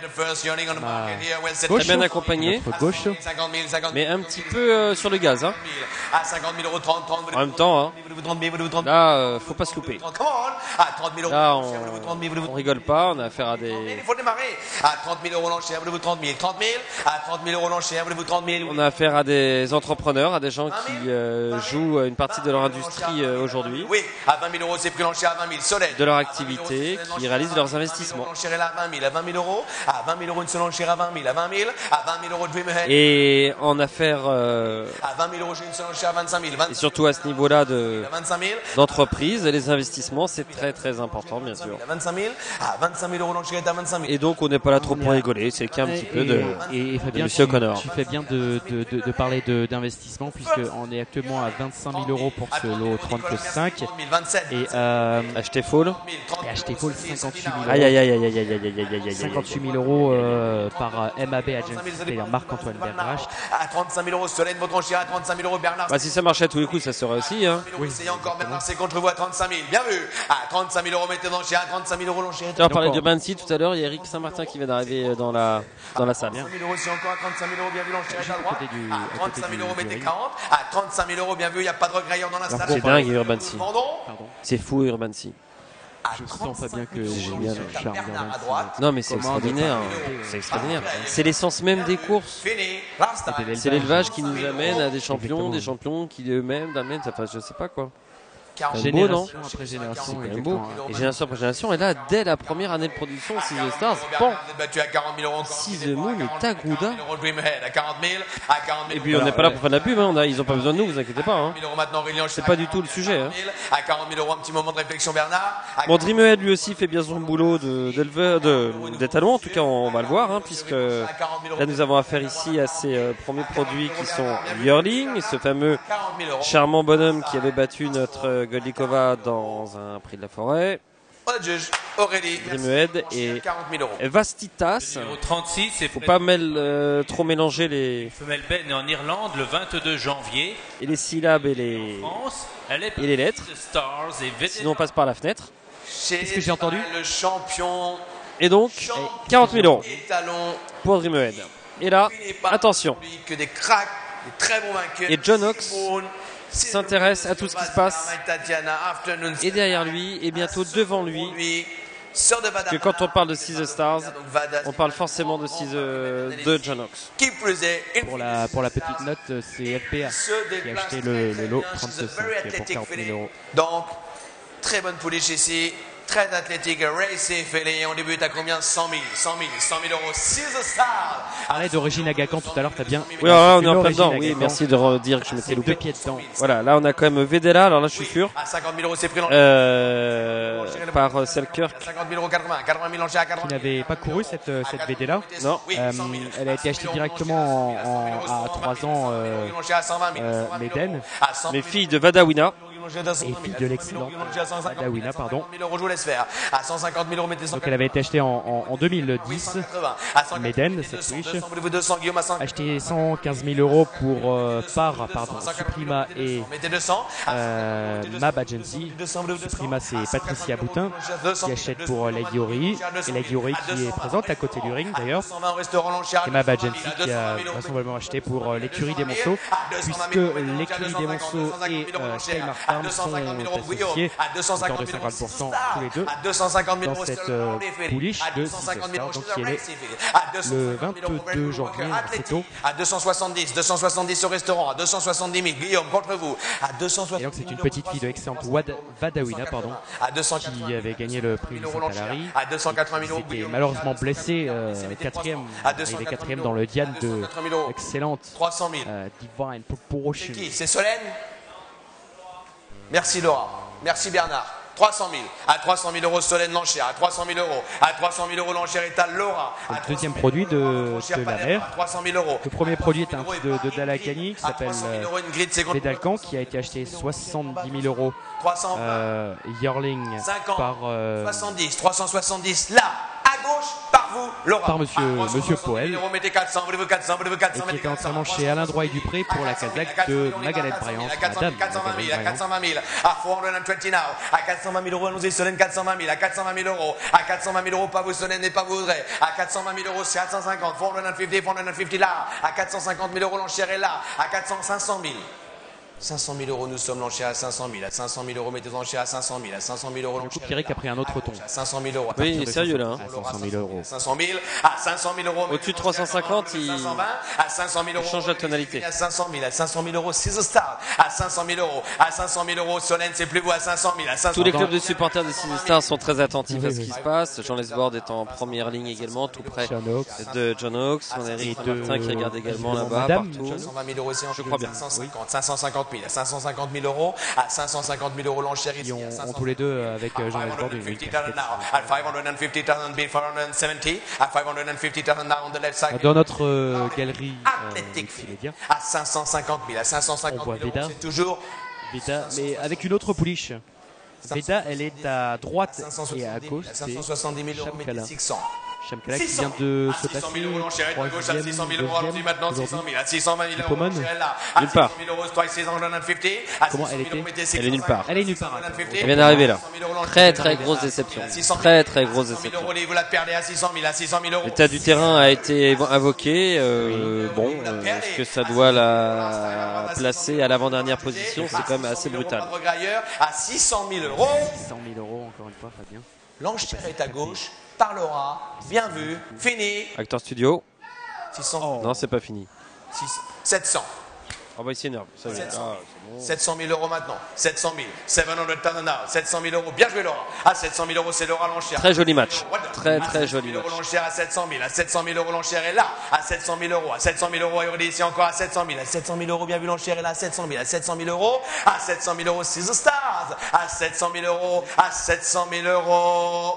Très bien accompagné, notre gauche. mais un petit peu euh, sur le gaz. Hein. À cinquante mille euros, trente, trente, En même temps, hein, là, euh, faut pas se louper. à trente mille euros, Là, on, trente mille, on rigole pas, on a affaire à des, il faut démarrer. À trente mille euros l'enchère, voulez-vous trente mille, trente mille, à trente mille euros l'enchère, voulez-vous trente mille. on a affaire à des entrepreneurs, à des gens qui euh, jouent une partie de leur industrie euh, aujourd'hui, Oui, à vingt mille euros, c'est pris l'enchère à vingt mille. Solène. de leur activité, qui réalisent leurs investissements. L'enchère est là à vingt mille, à vingt mille euros, à vingt mille euros une seule enchère à vingt mille, à vingt mille, à vingt mille euros Dreamhead. Et en affaires, euh, À vingt mille euros, j'ai une seule enchère à vingt-cinq mille, et surtout à ce niveau-là de à vingt-cinq mille, d'entreprise, les investissements, c'est très très important, bien sûr. à vingt-cinq mille, à vingt-cinq mille euros l'enchère est à vingt-cinq mille. Et donc, on n'est pas là trop pour rigoler, c'est le cas un petit peu de... Et, et Fabien, Monsieur tu, O'Connor. tu fais bien de, de, de, de parler de- d'investissement, puisqu'on est actuellement à vingt-cinq mille euros pour ce lot trente plus cinq. vingt-sept, Et, euh, Acheter Fall. et acheter Paul cinquante-huit mille euros. Aïe aïe aïe aïe aïe aïe aïe aïe aïe aïe aïe. cinquante-huit mille euros euh, par euh, M A B Agency, c'est-à-dire Marc-Antoine Bergracht. à trente-cinq mille euros, Solène, votre enchère à trente-cinq mille euros, Bernard Bah, si ça marchait à tous les coups, ça serait aussi. Hein. Oui, essayez encore Bernard, c'est contre vous à trente-cinq mille. Bien vu. À trente-cinq mille euros, mettez dans chez à trente-cinq mille euros l'enchère. Tu as parlé de Bancy tout à l'heure. Il y a Eric Saint-Martin qui vient d'arriver dans la, dans la salle. trente-cinq mille euros, c'est encore à trente-cinq mille euros, bien vu l'enchère est à droite. À trente-cinq mille euros, mettez quarante. À trente-cinq mille euros, bien vu, il n'y a pas de regret dans la salle. C'est dingue, Urbancy. C'est fou, Urbancy. Je sens pas bien que c'est génial. À droite. Non mais c'est extraordinaire, c'est extraordinaire. C'est l'essence même des courses. C'est l'élevage qui nous amène à des champions, des champions qui eux-mêmes amènent, enfin je sais pas quoi. C'est beau, non? Après génération, c'est quand même beau. Et génération après génération, et là, dès la première année de production, Six The Stars, bon, Six The Moon et Tagruda. Et puis on n'est pas là pour faire de la pub, hein. On a, ils n'ont pas besoin de nous, vous inquiétez pas. Hein. C'est pas du tout le sujet. Hein. À quarante mille euros, un petit moment de réflexion, Bernard. Bon, Dreamhead lui aussi fait bien son boulot d'éleveur, de, d'étalon, en tout cas on va le voir, hein, puisque là nous avons affaire ici à ces euh, premiers produits qui sont Yearling, ce fameux charmant bonhomme qui avait battu notre euh, Goldikova dans un prix de la forêt. Dreamhead et Vastitas. trente-six, il ne faut pas mêle, euh, trop mélanger les femelles Ben en Irlande le vingt-deux janvier. Et les syllabes et les, France, elle est et les lettres. Stars et sinon on passe par la fenêtre. Qu'est-ce que j'ai entendu? Le champion. Et donc quarante mille euros pour Dreamhead. Et là, attention. Que des cracks, des très bons vainqueurs. Et John Ox s'intéresse à tout ce qui se passe. Et derrière lui, et bientôt devant lui, que quand on parle de Six The Stars, on parle forcément de, Six The, de John Ox. Pour la, pour la petite note, c'est F P A qui a acheté le, le lot trente-cinq pour quarante mille euros. Donc, très bonne pouliche ici. Très athlétique, race et fêlé. On débute à combien? Cent mille, cent mille, cent mille euros. Six The Stars. Parlais d'origine Agacan tout à l'heure, t'as bien. Oui, alors là, on est en plein dedans. Oui, merci de redire que je m'étais loupé. Pieds dedans. Voilà, là, on a quand même Vedela. Alors là, je suis sûr. À cinquante mille euros, c'est pris euh, par Selkirk. cinquante mille euros, quatre-vingts, quatre-vingt mille enchères à quatre-vingts. Qui n'avait pas couru cette, cette Vedela. Non. Euh, elle a été achetée directement en, en, à trois ans. Euh, euh, Méden. Mes filles de Vadawina. Et fille de l'excellent Vadawina, pardon. À cent cinquante mille euros, mettez donc elle avait été achetée en, en, en deux mille dix. Méden, cette pouliche. Achetée cent quinze mille euros pour euh, par pardon, Suprima et euh, Mab Agency. Suprima, c'est Patricia Boutin qui achète pour Lady Ori. Et Lady Ori qui est présente à côté du ring d'ailleurs. Et Mab Agency qui a vraisemblablement acheté pour euh, l'écurie des Monceaux. Puisque l'écurie des Monceaux et euh, Skymark Farm sont associés à deux cent cinquante pour cent tous les deux dans cette euh, pouliche de Six The Stars, donc qui est née le vingt-deux janvier, assez tôt. À deux cent soixante-dix, deux cent soixante-dix au restaurant, à deux cent soixante-dix mille, Guillaume contre vous, à deux cent soixante-dix. Et donc c'est une petite fille de excellente Wad Vadawina, pardon, qui avait gagné le prix Saint-Alary, qui était malheureusement blessée, euh, quatrième, arrivé quatrième dans le Diane de excellente euh, Divine Proportion. C'est Solène. Merci Laura, merci Bernard. trois cent mille. À trois cent mille euros, Solène l'enchère. À trois cent mille euros. À trois cent mille euros, l'enchère est à Laura. Le deuxième produit de, de la mer. trois cent mille euros. Le premier produit est un petit de, de Dalakani qui s'appelle euh, Vedalcan, qui a été acheté soixante-dix mille euros. Euh, Yearling par euh, soixante-dix, trois cent soixante-dix là, à gauche, par vous, Laura. Par monsieur, monsieur Poel. Mettez quatre cents, voulez-vous quatre cents, voulez-vous quatre cents, et qui était entièrement chez Alain Droit et Dupré pour la Kazakh de Magalette Bryant. Madame quatre cent vingt mille, à quatre cent vingt mille, à quatre cent vingt now, à quatre cent vingt mille euros, allons-y, Solène, quatre cent vingt mille, à quatre cent vingt mille euros, à quatre cent vingt mille euros, pas vous Solène et pas vous Audrey, à quatre cent vingt mille euros, quatre cent cinquante, quatre cent cinquante, quatre cent cinquante là, à quatre cent cinquante mille euros, l'enchère est là, à quatre cents, cinq cent mille. cinq cent mille euros, nous sommes l'enchère à cinq cent mille. À cinq cent mille euros, mettez l'enchère à cinq cent mille. À cinq cent mille euros, l'enchère. Pierrick a pris un autre ton. À cinq cent mille euros. Oui, il est sérieux là. Hein. À cinq cent mille euros. cinq cent mille. À cinq cent mille euros. Au-dessus de trois cent cinquante, il à cinq cent mille euros. change la tonalité. À cinq cent mille. À cinq cent mille euros, Six The Stars. À cinq cent mille euros. À cinq cent mille euros, Solène, c'est plus vous. À cinq cent mille. À cinq cent Tous les clubs de supporters de Six The Stars sont très attentifs à ce qui se passe. Jean Lesbord est en première ligne également, tout près de John Ox. On a Eric Martin qui regarde également là-bas, partout. cinq cent vingt mille euros aussi. Je crois bien. cinq cent cinquante mille. À cinq cent cinquante mille euros. À cinq cent cinquante mille euros l'enchère ici. Ils ont, ont tous les deux avec euh, Jean Lesbord une dans notre euh, galerie euh, à cinq cent cinquante mille, à cinq cent cinquante mille euros, c'est toujours Veda, mais avec une autre pouliche. Veda, elle est à droite et à gauche. cinq cent soixante-dix mille euros, mettez six cents. Shamkala qui vient de se passer troisième, deuxième aujourd'hui. Pomone, nulle part. Comment elle était? Elle est nulle part. Elle est nulle part. Elle vient d'arriver là. Très très grosse déception. Très très grosse déception. L'état du terrain a été invoqué. Euh, bon, euh, est-ce que ça doit la placer à l'avant-dernière position? C'est quand même assez brutal. À six cent mille euros. six cent mille euros encore une fois, Fabien. L'enchère est à gauche, par Laura, bien vu, fini. Acteur studio. six cents. Oh. Non, c'est pas fini. sept cents. Oh bah il s'énerve. sept cents. sept cent mille euros maintenant. sept cent mille. sept cents thousand now. sept cent mille euros. Bien joué Laura. À sept cent mille euros, c'est Laura l'enchère. Très joli match. Très très joli match. L'enchère à sept cent mille. À sept cent mille euros, l'enchère est là. À sept cent mille euros. À sept cent mille euros, Eurydice ici encore à sept cent mille. À sept cent mille euros, bien vu l'enchère est là. À sept cent mille. À sept cent mille euros. À sept cent mille euros, c'est The Stars. À sept cent mille euros. À sept cent mille euros.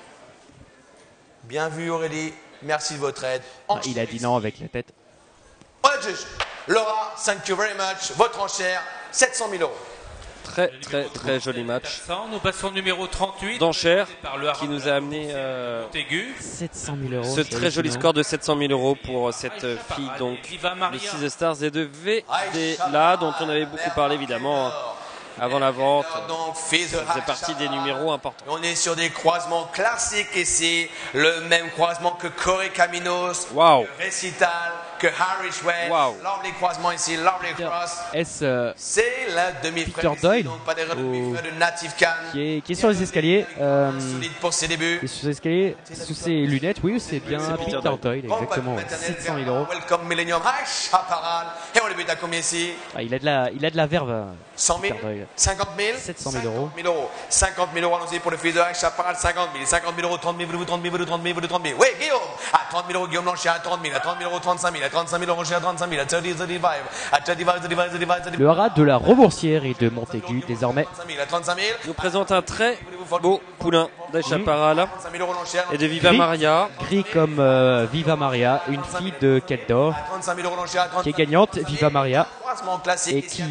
Bien vu Aurélie. Merci de votre aide. Ah, il a dit non avec la tête. On a juge. Laura, thank you very much. Votre enchère, sept cent mille euros. Très très très joli match. Nous passons au numéro trente-huit. D'enchère qui nous a amené euh, sept cent mille euros. Ce très joli score de sept cent mille euros pour cette fille donc les six Stars et de V D là dont on avait beaucoup parlé évidemment avant la vente. C'est partie des numéros importants. On est sur des croisements classiques ici. Le même croisement que Corey Caminos. Wow. Récital. Que Harris Way. Wow. Lovely croisement ici. Lovely cross. Est-ce euh, c'est la demi-frère Doyle donc pas d'erreur de demi-frère de Native Khan. Qui est, qui est sur les escaliers. Euh, solide pour ses débuts. Qui est sur les escaliers sous ses lunettes. Oui, c'est bien Peter Doyle, exactement. Ouais. sept cent mille euros. Welcome Millennium High Chaparral. Et on débute à combien ici? Ah, il a de la, il a de la verve. cent mille, cinquante mille, sept cent mille euros. cinquante mille euros, allons-y pour le fils de High Chaparral, cinquante mille, cinquante mille euros, trente mille, vous trente mille, vous trente mille, vous trente mille. Oui, Guillaume, à trente mille euros, Guillaume Blanchet, à trente mille, à trente mille euros, trente-cinq mille, à trente-cinq mille euros, à trente-cinq mille, à trente, trente-cinq, à trente-cinq, trente-cinq, trente-cinq. Le haras de la Reboursière et de Montaigu, désormais, nous présente un très beau poulain d'High Chaparral et de Viva gris, Maria. Gris comme euh, Viva Maria, une fille de Quête d'Or qui est gagnante, Viva Maria. Et qui,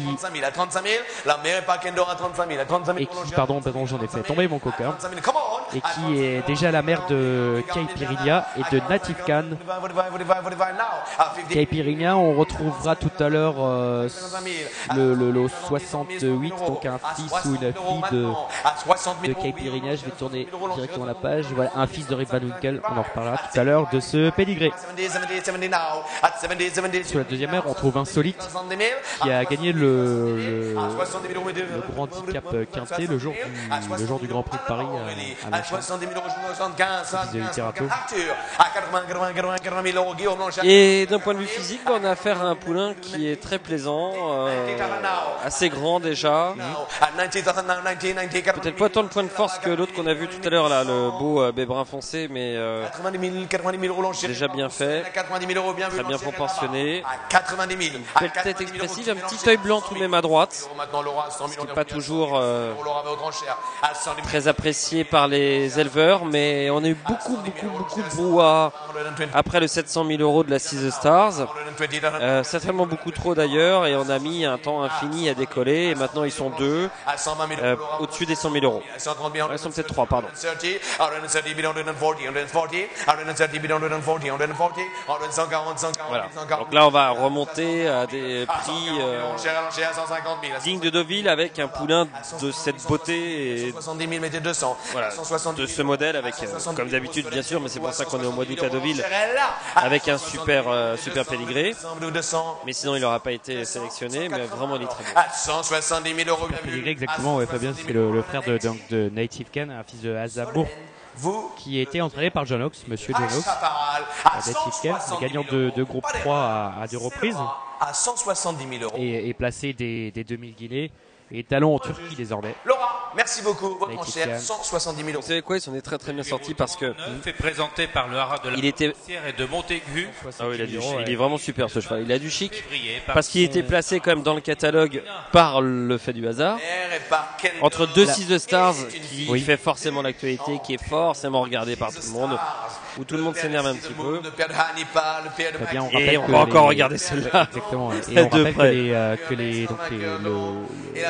et qui pardon, pardon j'en ai fait tomber mon coca. Et qui est déjà la mère de Caipirinha et de Native Khan. Caipirinha, on retrouvera tout à l'heure euh, le, le, le soixante-huit, donc un fils ou une fille de, de Caipirinha. Je vais tourner directement la page. Voilà, un fils de Rip Van Winkle, on en reparlera tout à l'heure de ce pédigré. Sur la deuxième ère, on trouve Insolite qui a gagné le, le, le grand handicap quintet le jour du, le jour du Grand Prix de Paris à, à Et d'un point de vue physique, on a affaire à un poulain qui est très plaisant, euh, assez grand déjà. Peut-être pas tant de points de force que l'autre qu'on a vu tout à l'heure là, le beau euh, bébrun foncé, mais euh, déjà bien fait, très bien proportionné. Une belle tête expressive, un petit œil blanc tout de même à droite, ce qui n'est pas toujours euh, très apprécié par les éleveurs, mais on a eu beaucoup beaucoup beaucoup de brouhaha après le sept cent mille euros de la Six Stars, euh, certainement beaucoup trop d'ailleurs, et on a mis un temps infini à décoller, et maintenant ils sont deux, euh, au-dessus des cent mille euros. Ils sont peut-être trois, pardon. Voilà. Donc là on va remonter à des prix euh, dignes de Deauville avec un poulain de cette beauté et voilà, de ce modèle avec, euh, comme d'habitude bien sûr, mais c'est pour ça qu'on est au mois d'août à Deauville, avec un super, euh, super pédigré. Mais sinon il n'aura pas été sélectionné, mais vraiment il est très beau. Super pédigré, exactement, ouais, Fabien, c'est le, le frère de, donc, de Native Khan, un fils de Azabour, qui était entraîné par John Ox, monsieur John Ox, Native Khan, gagnant de, de groupe trois à, à deux reprises, à cent soixante-dix mille euros. Et, et placé des, des deux mille guinées. Et talon en Turquie désormais. Laura, merci beaucoup. Votre enchère, cent soixante-dix mille euros. Vous savez quoi, ils sont très très bien sortis parce que fait présenté par le haras de la il était et de Montaigu. Ah oui, il, a du chic. Il est vraiment super ce cheval. Il a du chic parce qu'il était placé quand même dans le catalogue par le fait du hasard entre deux six de Stars qui oui. fait forcément l'actualité, qui est forcément regardé par tout le monde, où tout le monde s'énerve un petit peu. Bien, on et on va encore les... regarder celle-là. Exactement. Et on rappelle que les, euh, que les, donc les, le,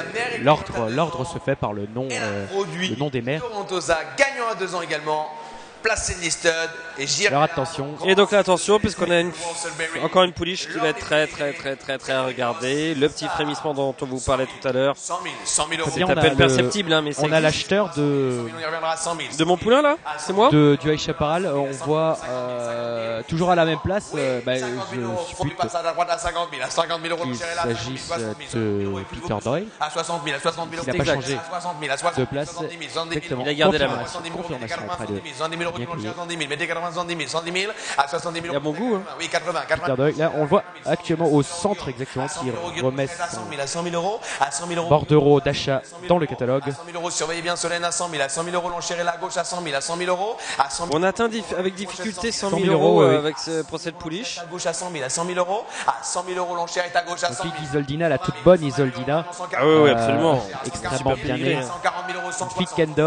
l'ordre, l'ordre se fait par le nom, euh, le nom des mères. Montosa, gagnant à deux ans également. placez le stud et j'y Alors attention. Et donc là, attention, puisqu'on a une, encore une pouliche qui va être très très très très très regardée. Le petit frémissement dont on vous parlait tout à l'heure. cent mille, cent mille euros. C'est à peine perceptible, hein, mais on a l'acheteur de de mon poulain là, c'est moi. De du High Chaparral, on voit euh, toujours à la même place. Euh, bah, je suppute qu'il s'agisse de Peter Doyle. À soixante mille, à soixante mille euros. Il n'a pas changé de place. Exactement. Il a gardé la main. Confirmation auprès de soixante-dix mille euros, soixante-dix mille, mettez quatre-vingts, soixante-dix mille, soixante-dix mille, à soixante-dix mille. Il a bon goût, hein. Oui, quatre-vingts, Peter quatre-vingts. Doyle, là, on le voit actuellement au centre exactement qui remet à cent mille euros, à cent mille euros. bordereau d'achat dans le catalogue. À cent mille euros, surveillez bien Solène à cent mille, à cent mille euros, l'enchère est la gauche à cent mille, à cent mille euros, à cent mille. On atteint dif avec difficulté cent cent mille mille euros euros, euh, oui. avec ce, pour cette pouliche. À gauche à cent mille, à cent mille euros, à cent mille euros, l'enchère est à gauche à cent Ensuite, mille. Isoldina, la toute bonne Isoldina. Ah oui, oui, absolument. Extrêmement bien née. cent quarante mille euros, Une fille de Kendall.